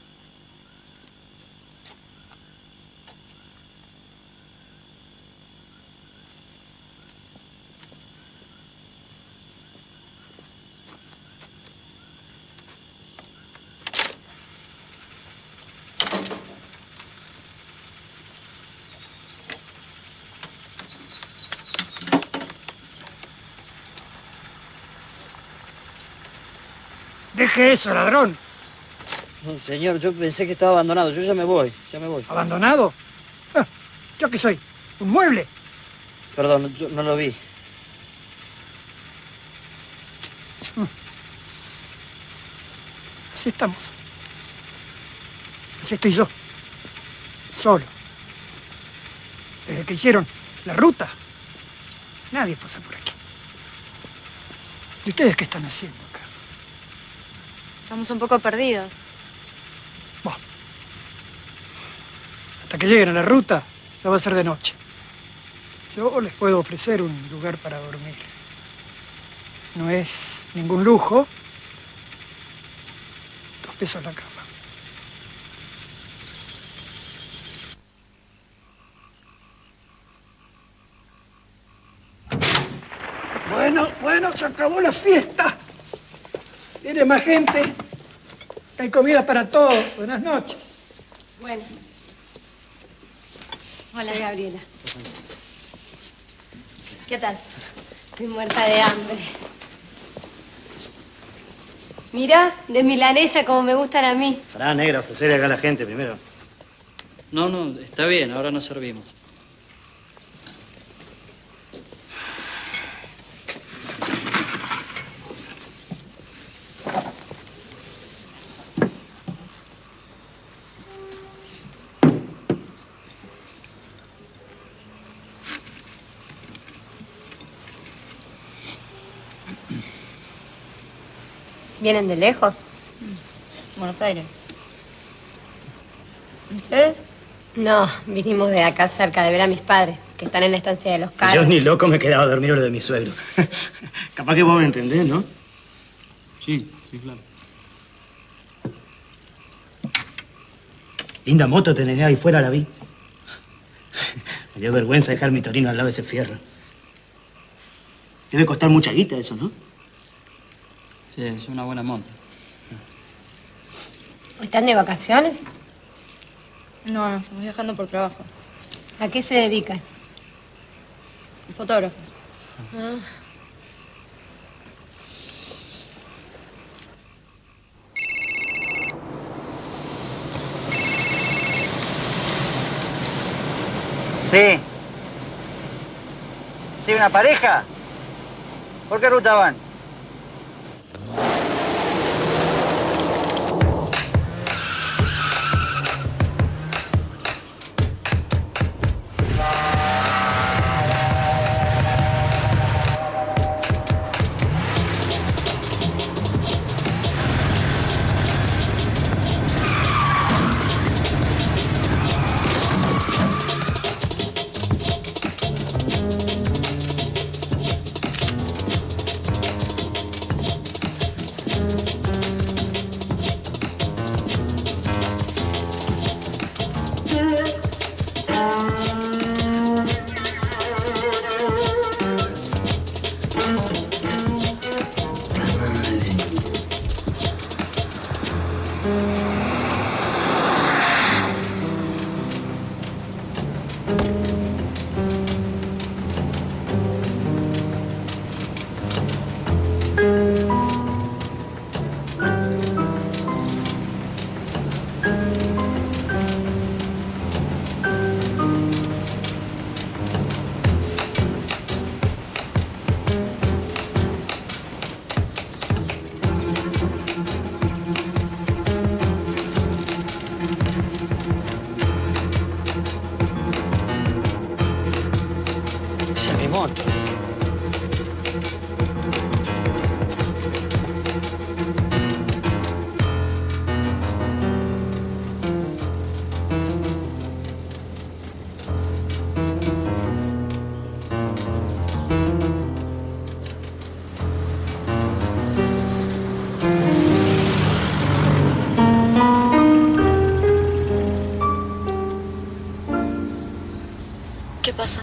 Deje eso, ladrón. No, señor, yo pensé que estaba abandonado. Yo ya me voy, ya me voy. ¿Abandonado? Ah, ¿yo qué soy? ¿Un mueble? Perdón, yo no lo vi. Así estamos. Así estoy yo. Solo. Desde que hicieron la ruta, nadie pasa por aquí. ¿Y ustedes qué están haciendo acá? Estamos un poco perdidos. Hasta que lleguen a la ruta, ya va a ser de noche. Yo les puedo ofrecer un lugar para dormir. No es ningún lujo. 2 pesos la cama. Bueno, se acabó la fiesta. Viene más gente. Hay comida para todos. Buenas noches. Bueno. Hola. Soy Gabriela. ¿Qué tal? Estoy muerta de hambre. Mira, de milanesa como me gustan a mí. Pará, negra, ofrecerle acá a la gente primero. No, está bien, ahora nos servimos. ¿Vienen de lejos? Buenos Aires. ¿Ustedes? No, vinimos de acá cerca de ver a mis padres, que están en la estancia de los Carlos. Yo ni loco me quedaba a dormir lo de mi suegro. Capaz que vos me entendés, ¿no? Sí, claro. Linda moto tenés ahí fuera, la vi. Me dio vergüenza dejar mi Torino al lado de ese fierro. Debe costar mucha guita eso, ¿no? Sí, es una buena monta. ¿Están de vacaciones? No, estamos viajando por trabajo. ¿A qué se dedican? Fotógrafos. Ah. Sí. ¿Sí, una pareja? ¿Por qué ruta van? Esa es mi moto. ¿Qué pasa?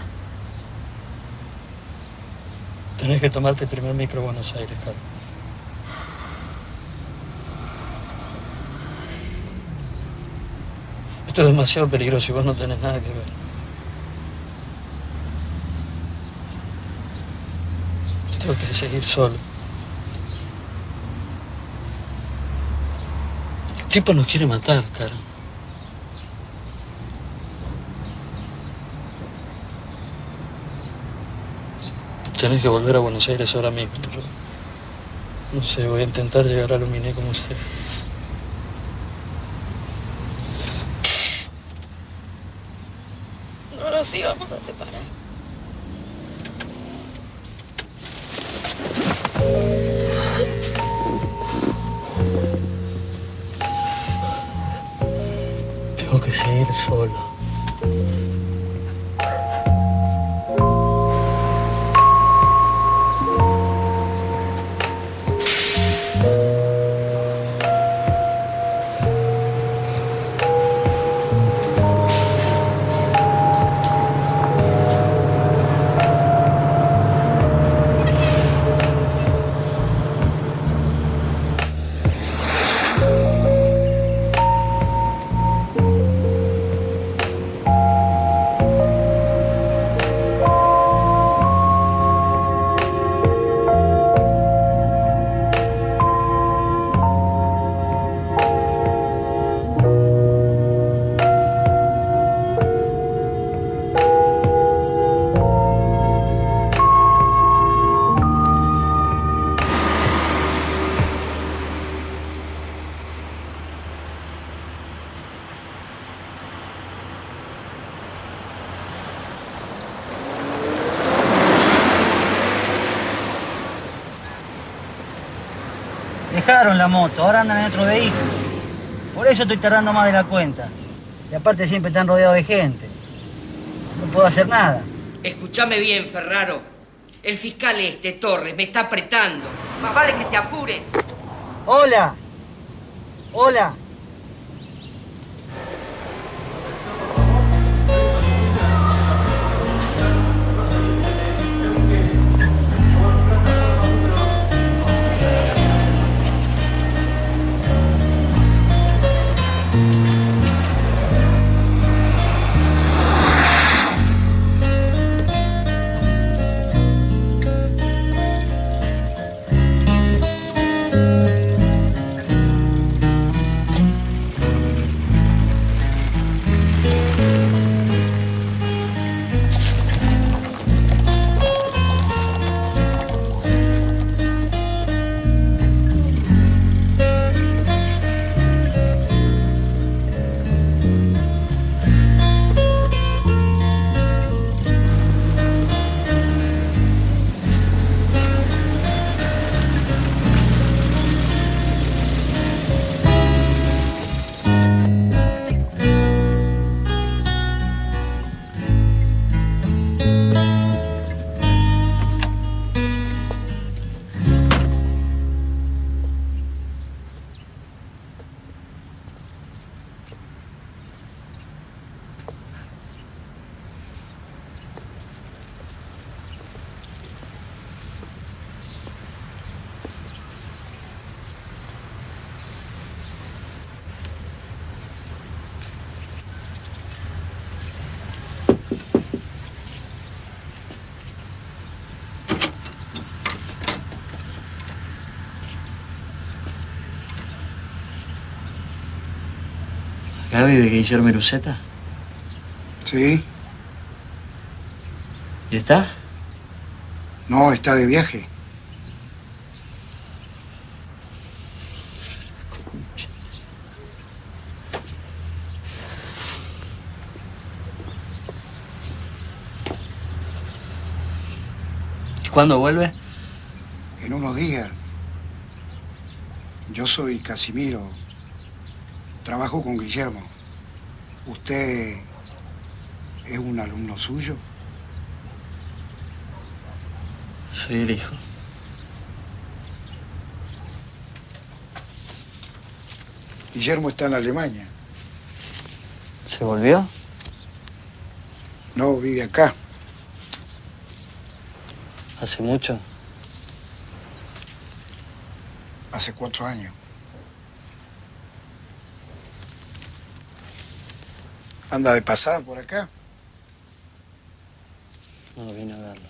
Tenés que tomarte el primer micro a Buenos Aires, Carlos. Esto es demasiado peligroso y vos no tenés nada que ver. Tengo que seguir solo. El tipo nos quiere matar, cara. Tenés que volver a Buenos Aires ahora mismo. No sé, voy a intentar llegar a Luminé como sea. No nos íbamos a separar. Tengo que seguir solo. Dejaron la moto, ahora andan en otro vehículo. Por eso estoy tardando más de la cuenta. Y aparte siempre están rodeados de gente. No puedo hacer nada. Escúchame bien, Ferraro. El fiscal Torres, me está apretando. Más vale que te apures. ¡Hola! ¡Hola! ¿Acá vive Guillermo Iruceta? Sí. ¿Y está? No, está de viaje. ¿Y cuándo vuelve? En unos días. Yo soy Casimiro. Trabajo con Guillermo. ¿Usted es un alumno suyo? Soy el hijo. Guillermo está en Alemania. ¿Se volvió? No, vive acá. ¿Hace mucho? Hace 4 años. ¿Anda de pasada por acá? No, vine a verlo.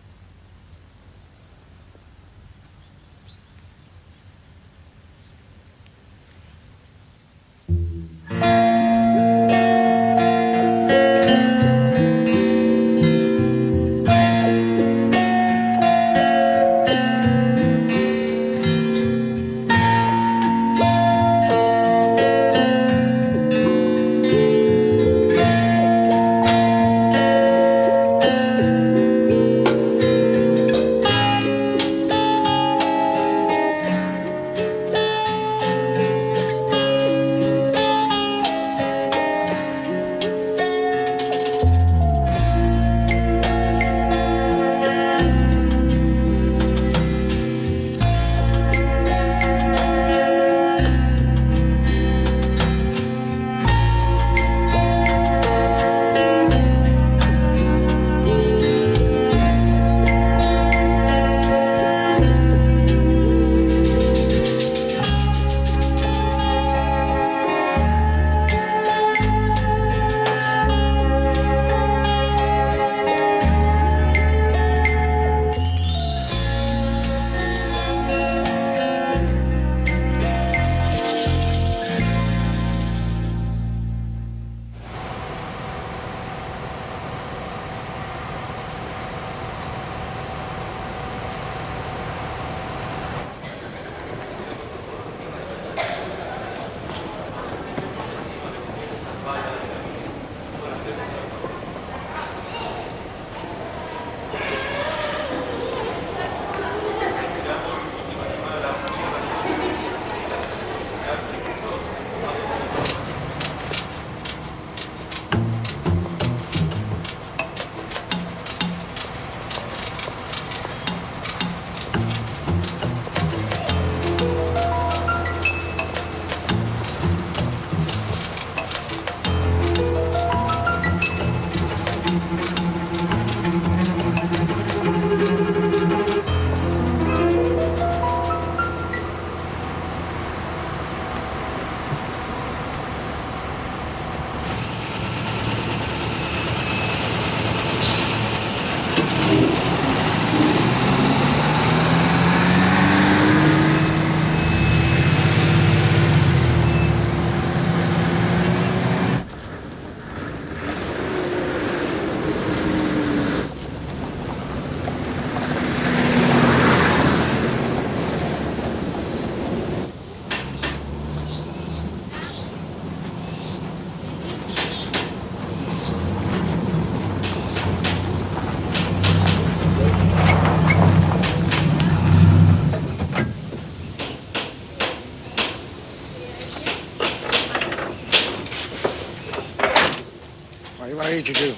Ahí, chiquillo.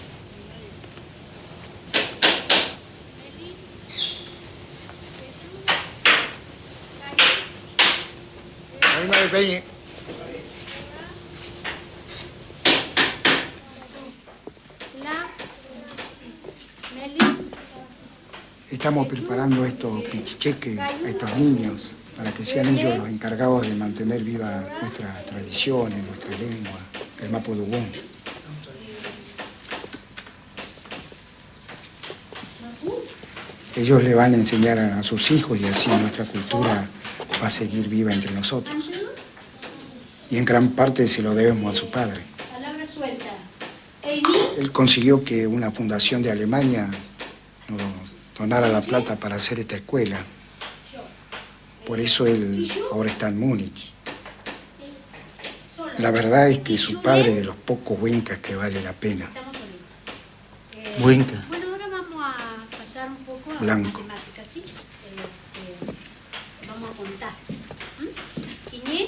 Ahí me despegué. Estamos preparando estos pichicheques a estos niños para que sean ellos los encargados de mantener viva nuestras tradiciones, nuestra lengua, el mapudungún. Ellos le van a enseñar a sus hijos y así nuestra cultura va a seguir viva entre nosotros. Y en gran parte se lo debemos a su padre. Él consiguió que una fundación de Alemania nos donara la plata para hacer esta escuela. Por eso él ahora está en Múnich. La verdad es que su padre es de los pocos huincas que vale la pena. ¿Huinca? Bueno, ahora vamos a pasar un poco poco a Blanco. matemáticas, ¿sí? Vamos a contar. Iñé.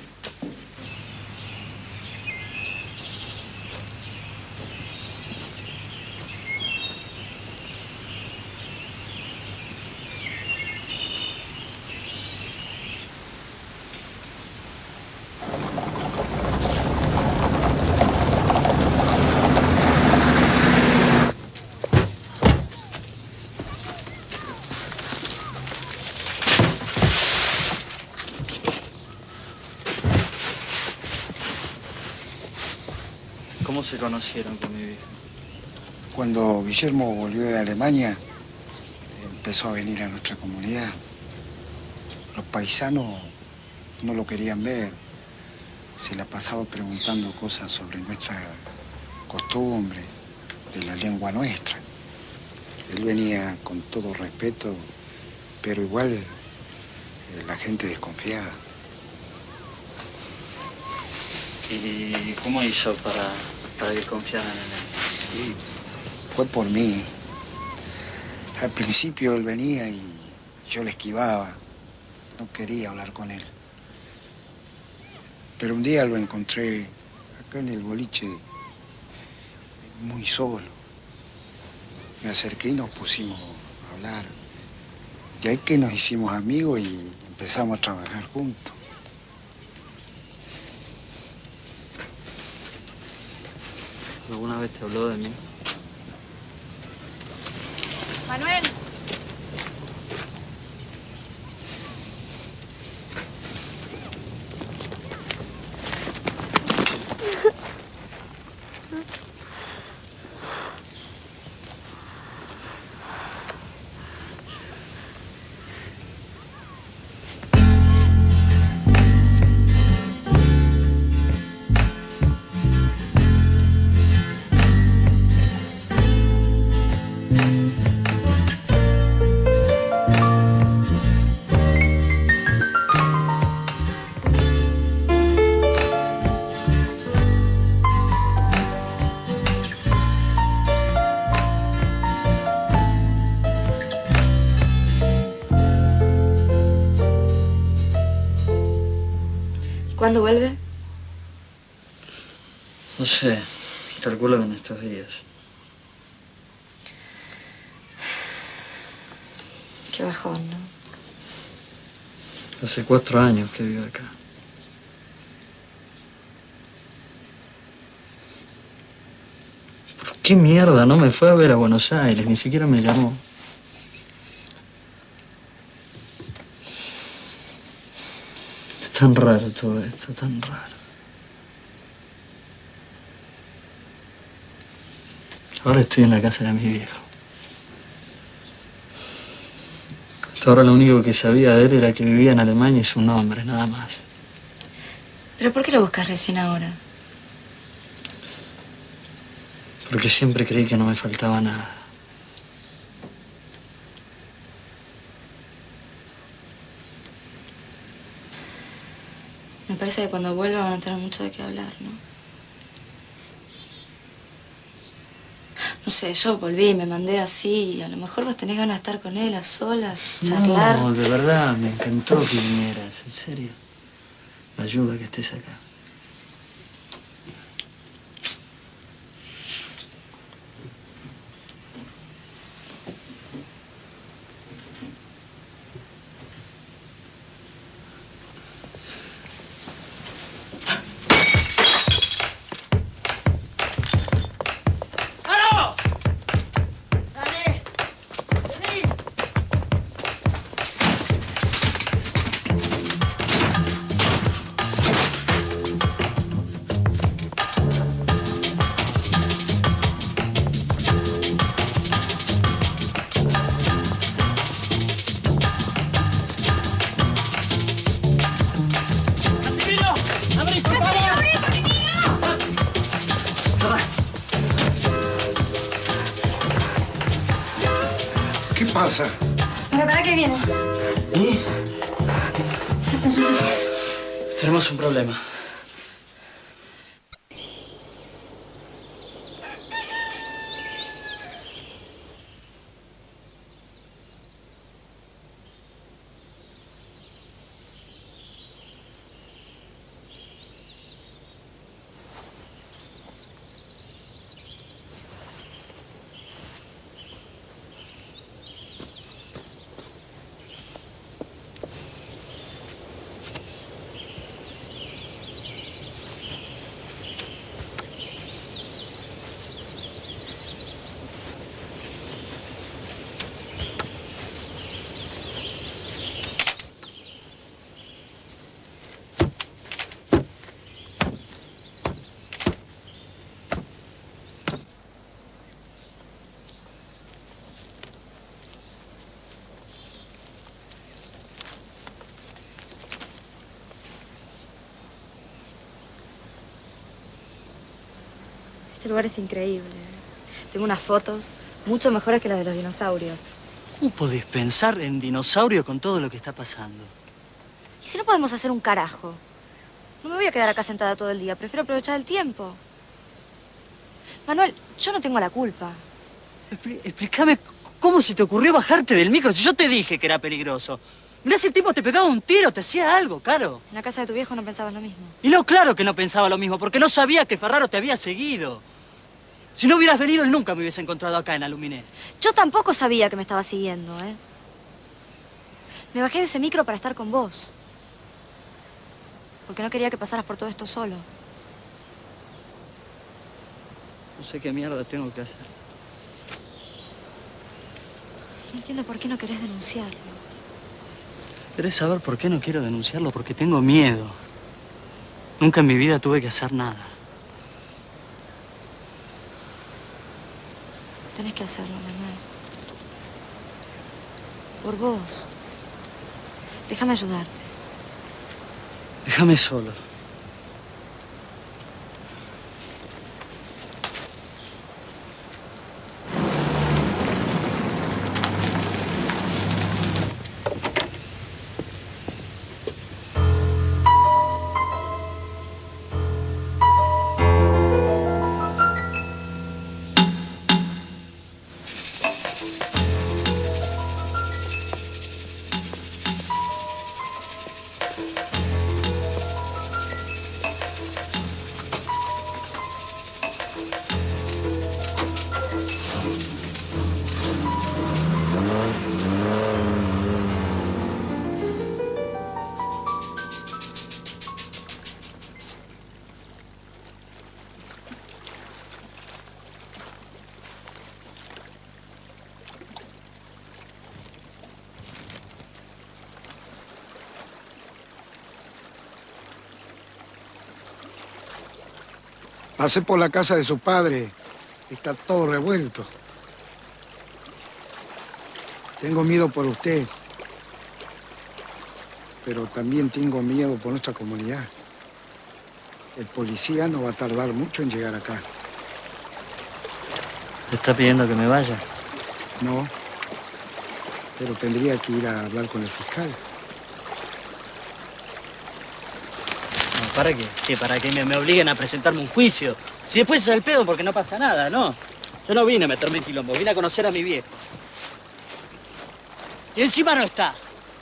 ¿Cómo se conocieron con mi vieja? Cuando Guillermo volvió de Alemania, empezó a venir a nuestra comunidad. Los paisanos no lo querían ver. Se la pasaba preguntando cosas sobre nuestra costumbre, de la lengua nuestra. Él venía con todo respeto, pero igual la gente desconfiaba. ¿Y cómo hizo para que confiaran en él? Y fue por mí. Al principio él venía y yo le esquivaba. No quería hablar con él. Pero un día lo encontré acá en el boliche, muy solo. Me acerqué y nos pusimos a hablar. Y ahí que nos hicimos amigos y empezamos a trabajar juntos. ¿Alguna vez te habló de mí? Manuel. ¿Cuándo vuelve? No sé, calculo que en estos días. Qué bajón, ¿no? Hace 4 años que vivo acá. ¿Por qué mierda no me fue a ver a Buenos Aires? Ni siquiera me llamó. Es tan raro todo esto, tan raro. Ahora estoy en la casa de mi viejo. Hasta ahora lo único que sabía de él era que vivía en Alemania y su nombre, nada más. ¿Pero por qué lo buscas recién ahora? Porque siempre creí que no me faltaba nada. Me parece que cuando vuelva van a tener mucho de qué hablar, ¿no? No sé, yo volví, me mandé así, y a lo mejor vos tenés ganas de estar con él a solas, charlar. No, de verdad, me encantó que vinieras, en serio. Me ayuda que estés acá. ¿Qué pasa? ¿Para qué viene? ¿Y? Ya se fue. Tenemos un problema. Este lugar es increíble. Tengo unas fotos mucho mejores que las de los dinosaurios. ¿Cómo podés pensar en dinosaurio con todo lo que está pasando? ¿Y si no podemos hacer un carajo? No me voy a quedar acá sentada todo el día. Prefiero aprovechar el tiempo. Manuel, yo no tengo la culpa. Explícame, ¿cómo se te ocurrió bajarte del micro si yo te dije que era peligroso? Mirá si el tipo te pegaba un tiro, te hacía algo, Caro. En la casa de tu viejo no pensabas lo mismo. Y no, claro que no pensaba lo mismo, porque no sabía que Ferraro te había seguido. Si no hubieras venido, él nunca me hubiese encontrado acá en Aluminé. Yo tampoco sabía que me estaba siguiendo, ¿eh? Me bajé de ese micro para estar con vos. Porque no quería que pasaras por todo esto solo. No sé qué mierda tengo que hacer. No entiendo por qué no querés denunciarlo. ¿Querés saber por qué no quiero denunciarlo? Porque tengo miedo. Nunca en mi vida tuve que hacer nada. Tenés que hacerlo, Manuel. Por vos. Déjame ayudarte. Déjame solo. Pasé por la casa de su padre. Está todo revuelto. Tengo miedo por usted. Pero también tengo miedo por nuestra comunidad. El policía no va a tardar mucho en llegar acá. ¿Te está pidiendo que me vaya? No. Pero tendría que ir a hablar con el fiscal. ¿Para qué? ¿Qué? ¿Para que me obliguen a presentarme un juicio? Si después es el pedo porque no pasa nada, ¿no? Yo no vine a meterme en quilombo, vine a conocer a mi viejo. Y encima no está.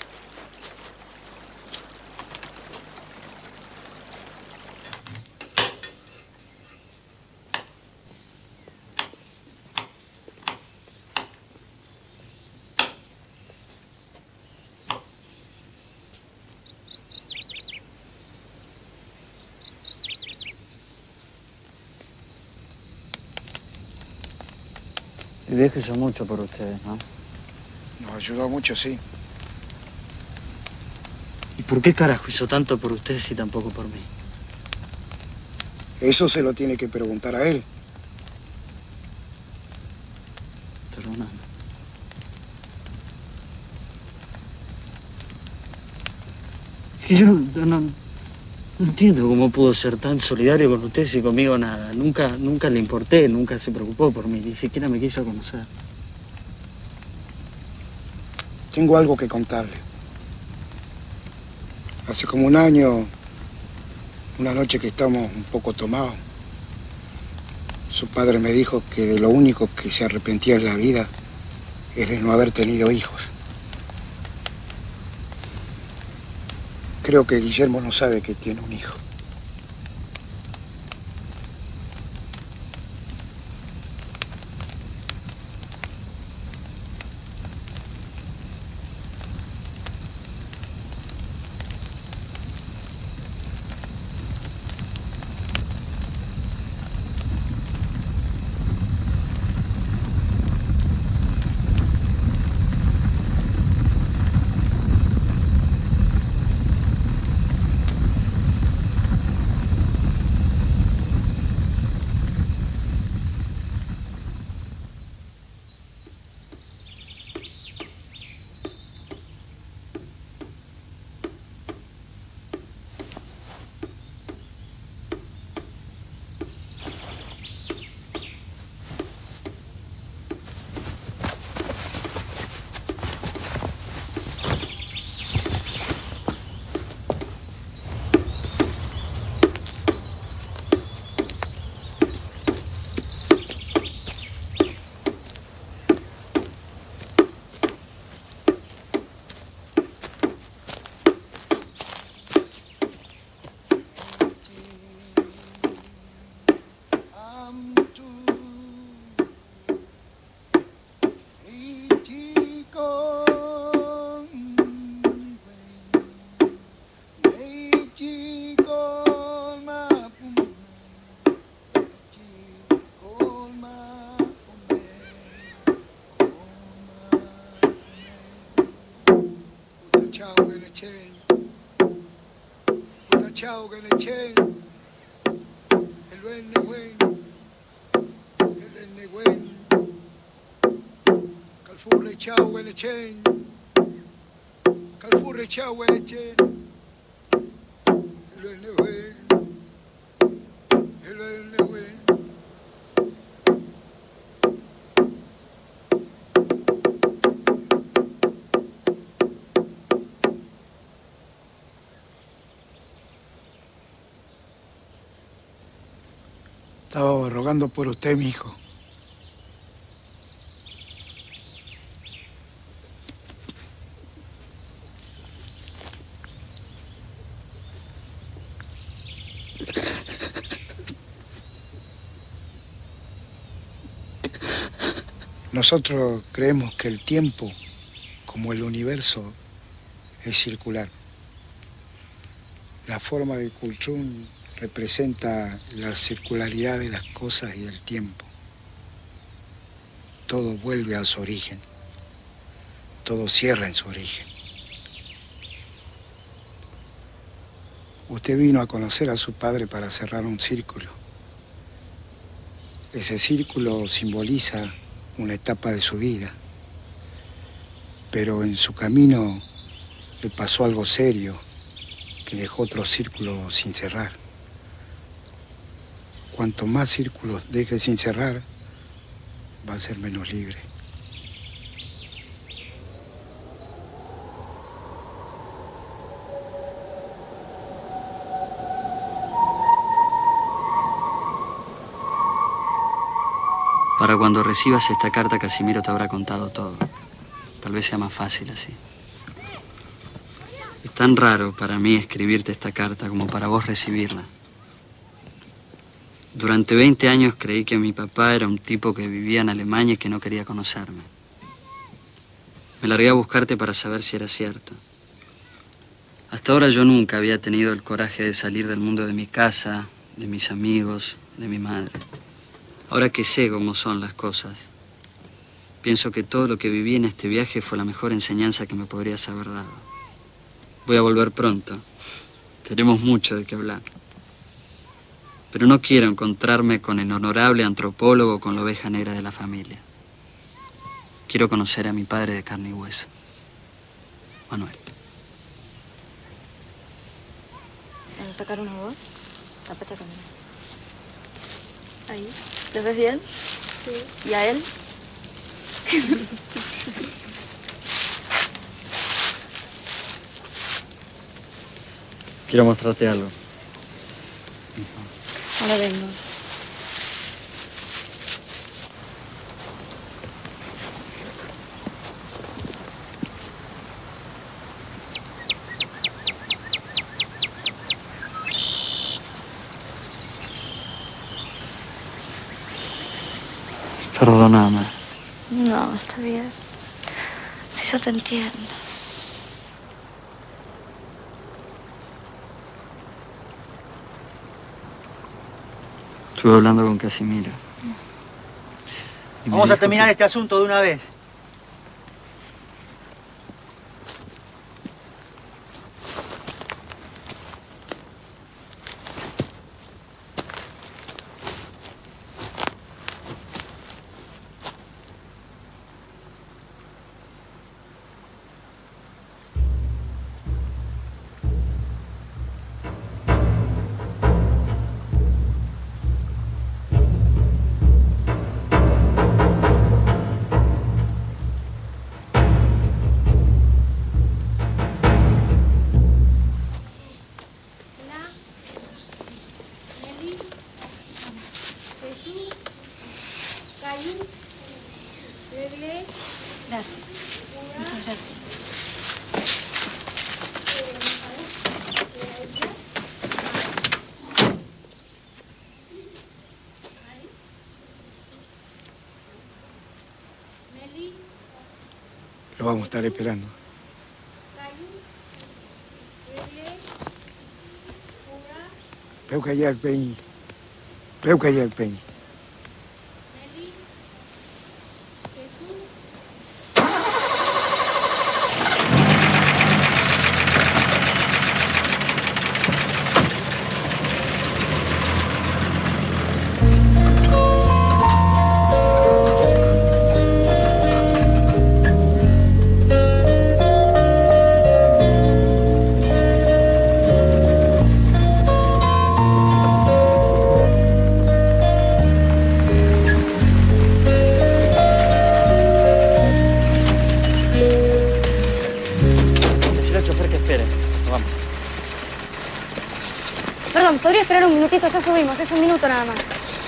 Mi viejo hizo mucho por ustedes, ¿no? Nos ayudó mucho, sí. ¿Y por qué carajo hizo tanto por ustedes y tampoco por mí? Eso se lo tiene que preguntar a él. Perdóname. Es que yo no entiendo cómo pudo ser tan solidario con ustedes y conmigo nada. Nunca le importé, nunca se preocupó por mí, ni siquiera me quiso conocer. Tengo algo que contarle. Hace como un año, una noche que estamos un poco tomados, su padre me dijo que de lo único que se arrepentía en la vida es de no haber tenido hijos. Creo que Guillermo no sabe que tiene un hijo. chao que le echen. Puta chao que le echen. El venne buen. El venne buen. Calfurre chao que le echen. Calfurre chao que le echen. El venne buen. El venne buen. Estaba rogando por usted, mi hijo. Nosotros creemos que el tiempo, como el universo, es circular. La forma de Kulchun representa la circularidad de las cosas y del tiempo. Todo vuelve a su origen. Todo cierra en su origen. Usted vino a conocer a su padre para cerrar un círculo. Ese círculo simboliza una etapa de su vida. Pero en su camino le pasó algo serio que dejó otro círculo sin cerrar. Cuanto más círculos deje sin cerrar, va a ser menos libre. Para cuando recibas esta carta, Casimiro te habrá contado todo. Tal vez sea más fácil así. Es tan raro para mí escribirte esta carta como para vos recibirla. Durante 20 años creí que mi papá era un tipo que vivía en Alemania y que no quería conocerme. Me largué a buscarte para saber si era cierto. Hasta ahora yo nunca había tenido el coraje de salir del mundo de mi casa, de mis amigos, de mi madre. Ahora que sé cómo son las cosas, pienso que todo lo que viví en este viaje fue la mejor enseñanza que me podrías haber dado. Voy a volver pronto. Tenemos mucho de qué hablar. Pero no quiero encontrarme con el honorable antropólogo o con la oveja negra de la familia. Quiero conocer a mi padre de carne y hueso. Manuel. ¿Vas a sacar una voz? Tapate con él. Ahí. ¿Lo ves bien? Sí. ¿Y a él? Quiero mostrarte algo. Ahora vengo. Perdóname. No, está bien. Si yo te entiendo. Estuve hablando con Casimiro. Y me Vamos a dijo terminar que- este asunto de una vez. Gracias. Muchas gracias. Lo vamos a estar esperando. Veo que allá el peñi. Veo que allá el peñi. Perdón, ¿podría esperar un minutito? Ya subimos, es un minuto nada más.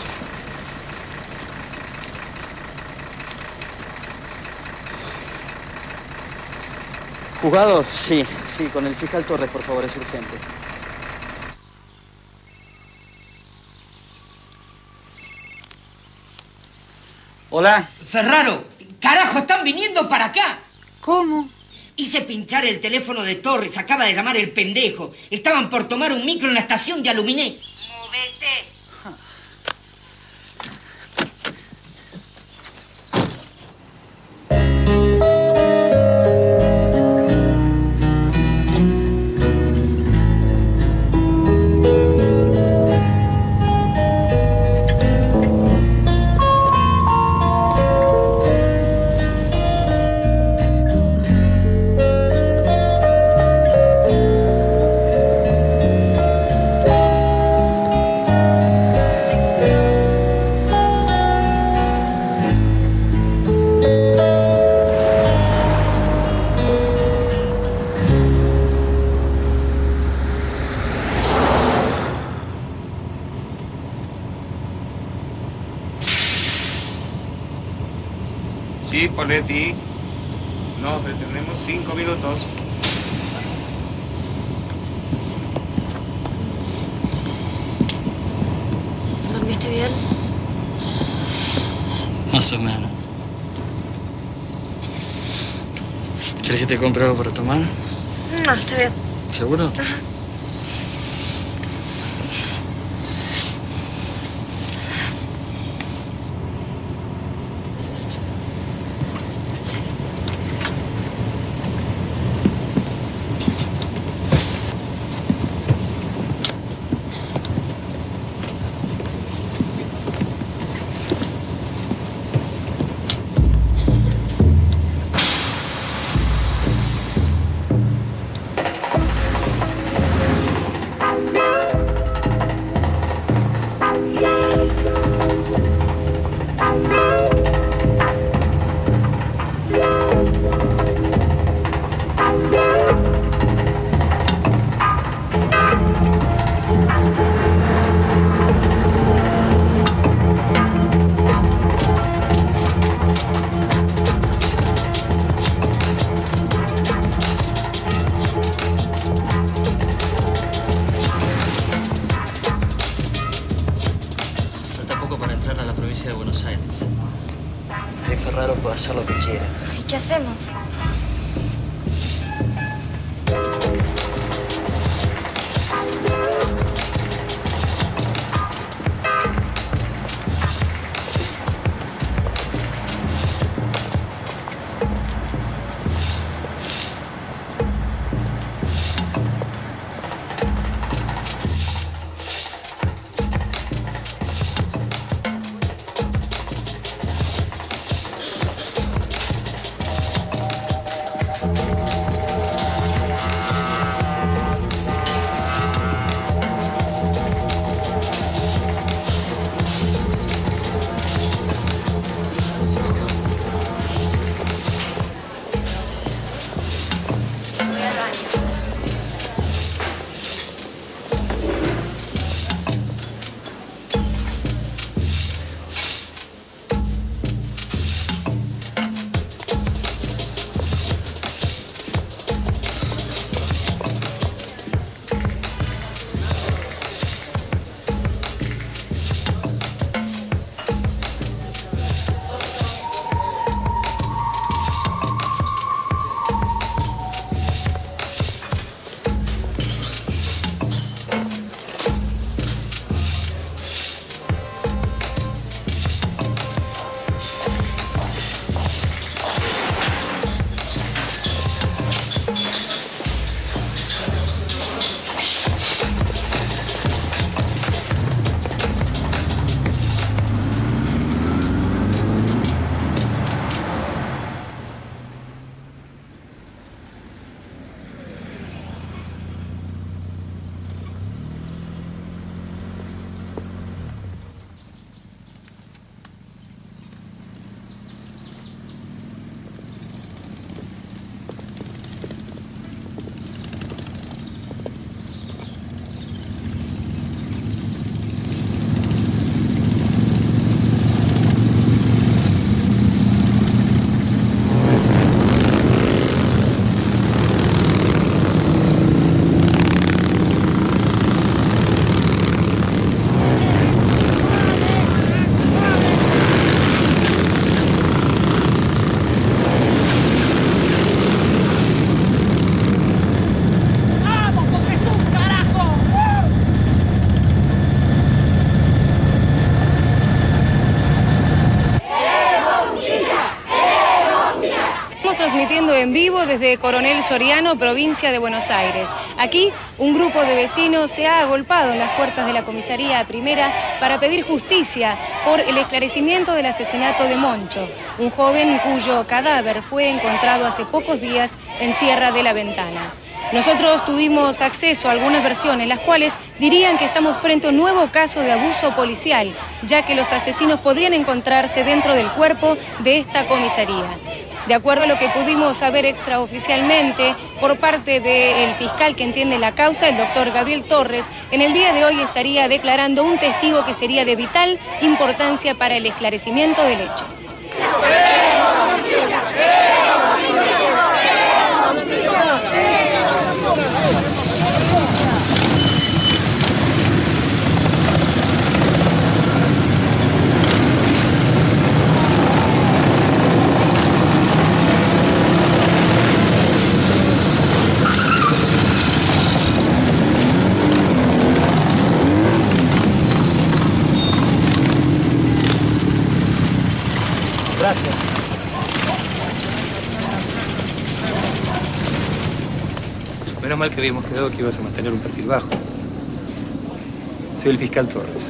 ¿Juzgado? Sí, con el fiscal Torres, por favor, es urgente. Hola. Ferraro, carajo, están viniendo para acá. ¿Cómo? Hice pinchar el teléfono de Torres, acaba de llamar el pendejo. Estaban por tomar un micro en la estación de Aluminé. ¡Movete! Sí, Poletti. Nos detenemos 5 minutos. ¿Dormiste bien? Más o menos. ¿Quieres que te compre algo para tomar? No, está bien. ¿Seguro? Ajá. De Buenos Aires. Ahí Ferraro puede hacer lo que quiera. ¿Y qué hacemos? Estamos transmitiendo en vivo desde Coronel Soriano, provincia de Buenos Aires. Aquí, un grupo de vecinos se ha agolpado en las puertas de la comisaría primera para pedir justicia por el esclarecimiento del asesinato de Moncho, un joven cuyo cadáver fue encontrado hace pocos días en Sierra de la Ventana. Nosotros tuvimos acceso a algunas versiones, las cuales dirían que estamos frente a un nuevo caso de abuso policial, ya que los asesinos podrían encontrarse dentro del cuerpo de esta comisaría. De acuerdo a lo que pudimos saber extraoficialmente por parte del fiscal que entiende la causa, el doctor Gabriel Torres, en el día de hoy estaría declarando un testigo que sería de vital importancia para el esclarecimiento del hecho. Gracias. Menos mal que habíamos quedado que ibas a mantener un perfil bajo. Soy el fiscal Torres.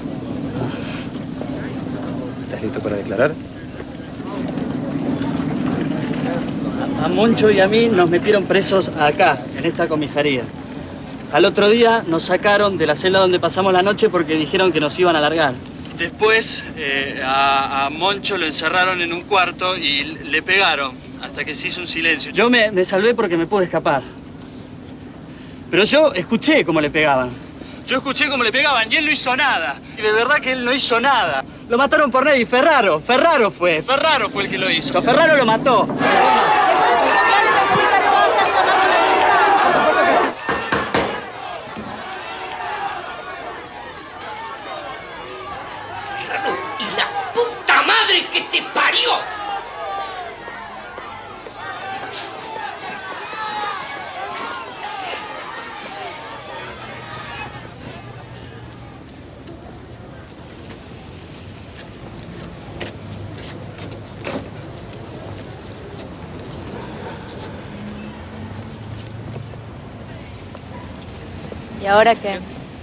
¿Estás listo para declarar? A Moncho y a mí nos metieron presos acá, en esta comisaría. Al otro día nos sacaron de la celda donde pasamos la noche porque dijeron que nos iban a largar. Después a Moncho lo encerraron en un cuarto y le pegaron hasta que se hizo un silencio. Yo me salvé porque me pude escapar. Pero yo escuché cómo le pegaban. Yo escuché cómo le pegaban y él no hizo nada. Y de verdad que él no hizo nada. Lo mataron por nadie. Ferraro fue el que lo hizo. Ferraro lo mató. ¡Y la puta madre que te parió! ¿Y ahora qué?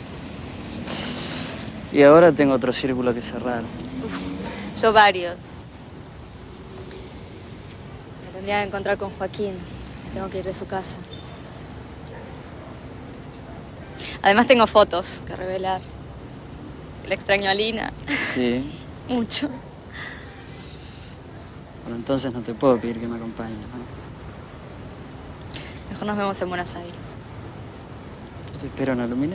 Y ahora tengo otro círculo que cerrar. Yo varios. Me tendría que encontrar con Joaquín. Me tengo que ir de su casa. Además tengo fotos que revelar. Le extraño a Lina. Sí. Mucho. Bueno, entonces no te puedo pedir que me acompañes, ¿no? Mejor nos vemos en Buenos Aires. ¿Te espero en Alumina?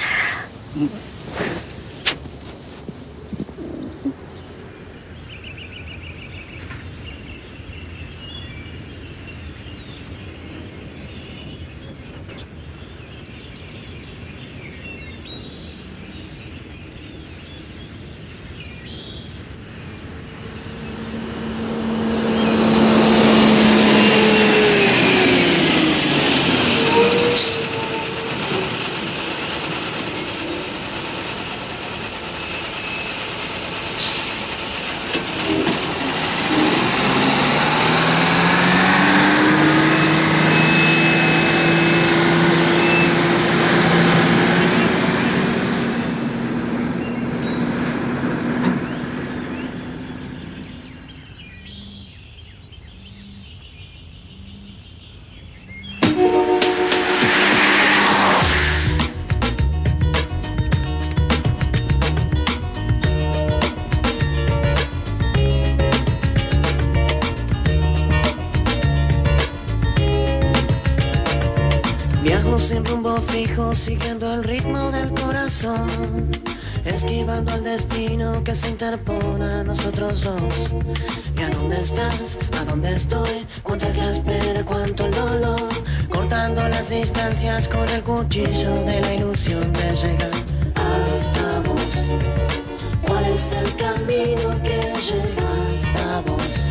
Sin rumbo fijo, siguiendo el ritmo del corazón, esquivando el destino que se interpone a nosotros dos. ¿Y a dónde estás? ¿A dónde estoy? ¿Cuánta es la espera? ¿Cuánto el dolor? Cortando las distancias con el cuchillo de la ilusión de llegar hasta vos. ¿Cuál es el camino que llega hasta vos?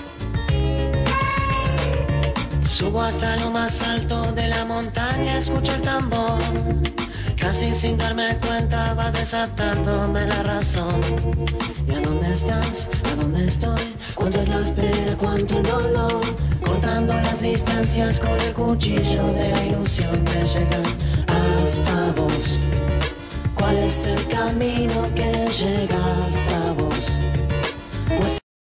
Subo hasta lo más alto de la montaña, escucho el tambor. Casi sin darme cuenta va desatándome la razón. ¿Y a dónde estás? ¿A dónde estoy? ¿Cuánto es la espera? ¿Cuánto el dolor? Corta cortando las distancias con el cuchillo de la ilusión de llegar hasta vos. ¿Cuál es el camino que llega hasta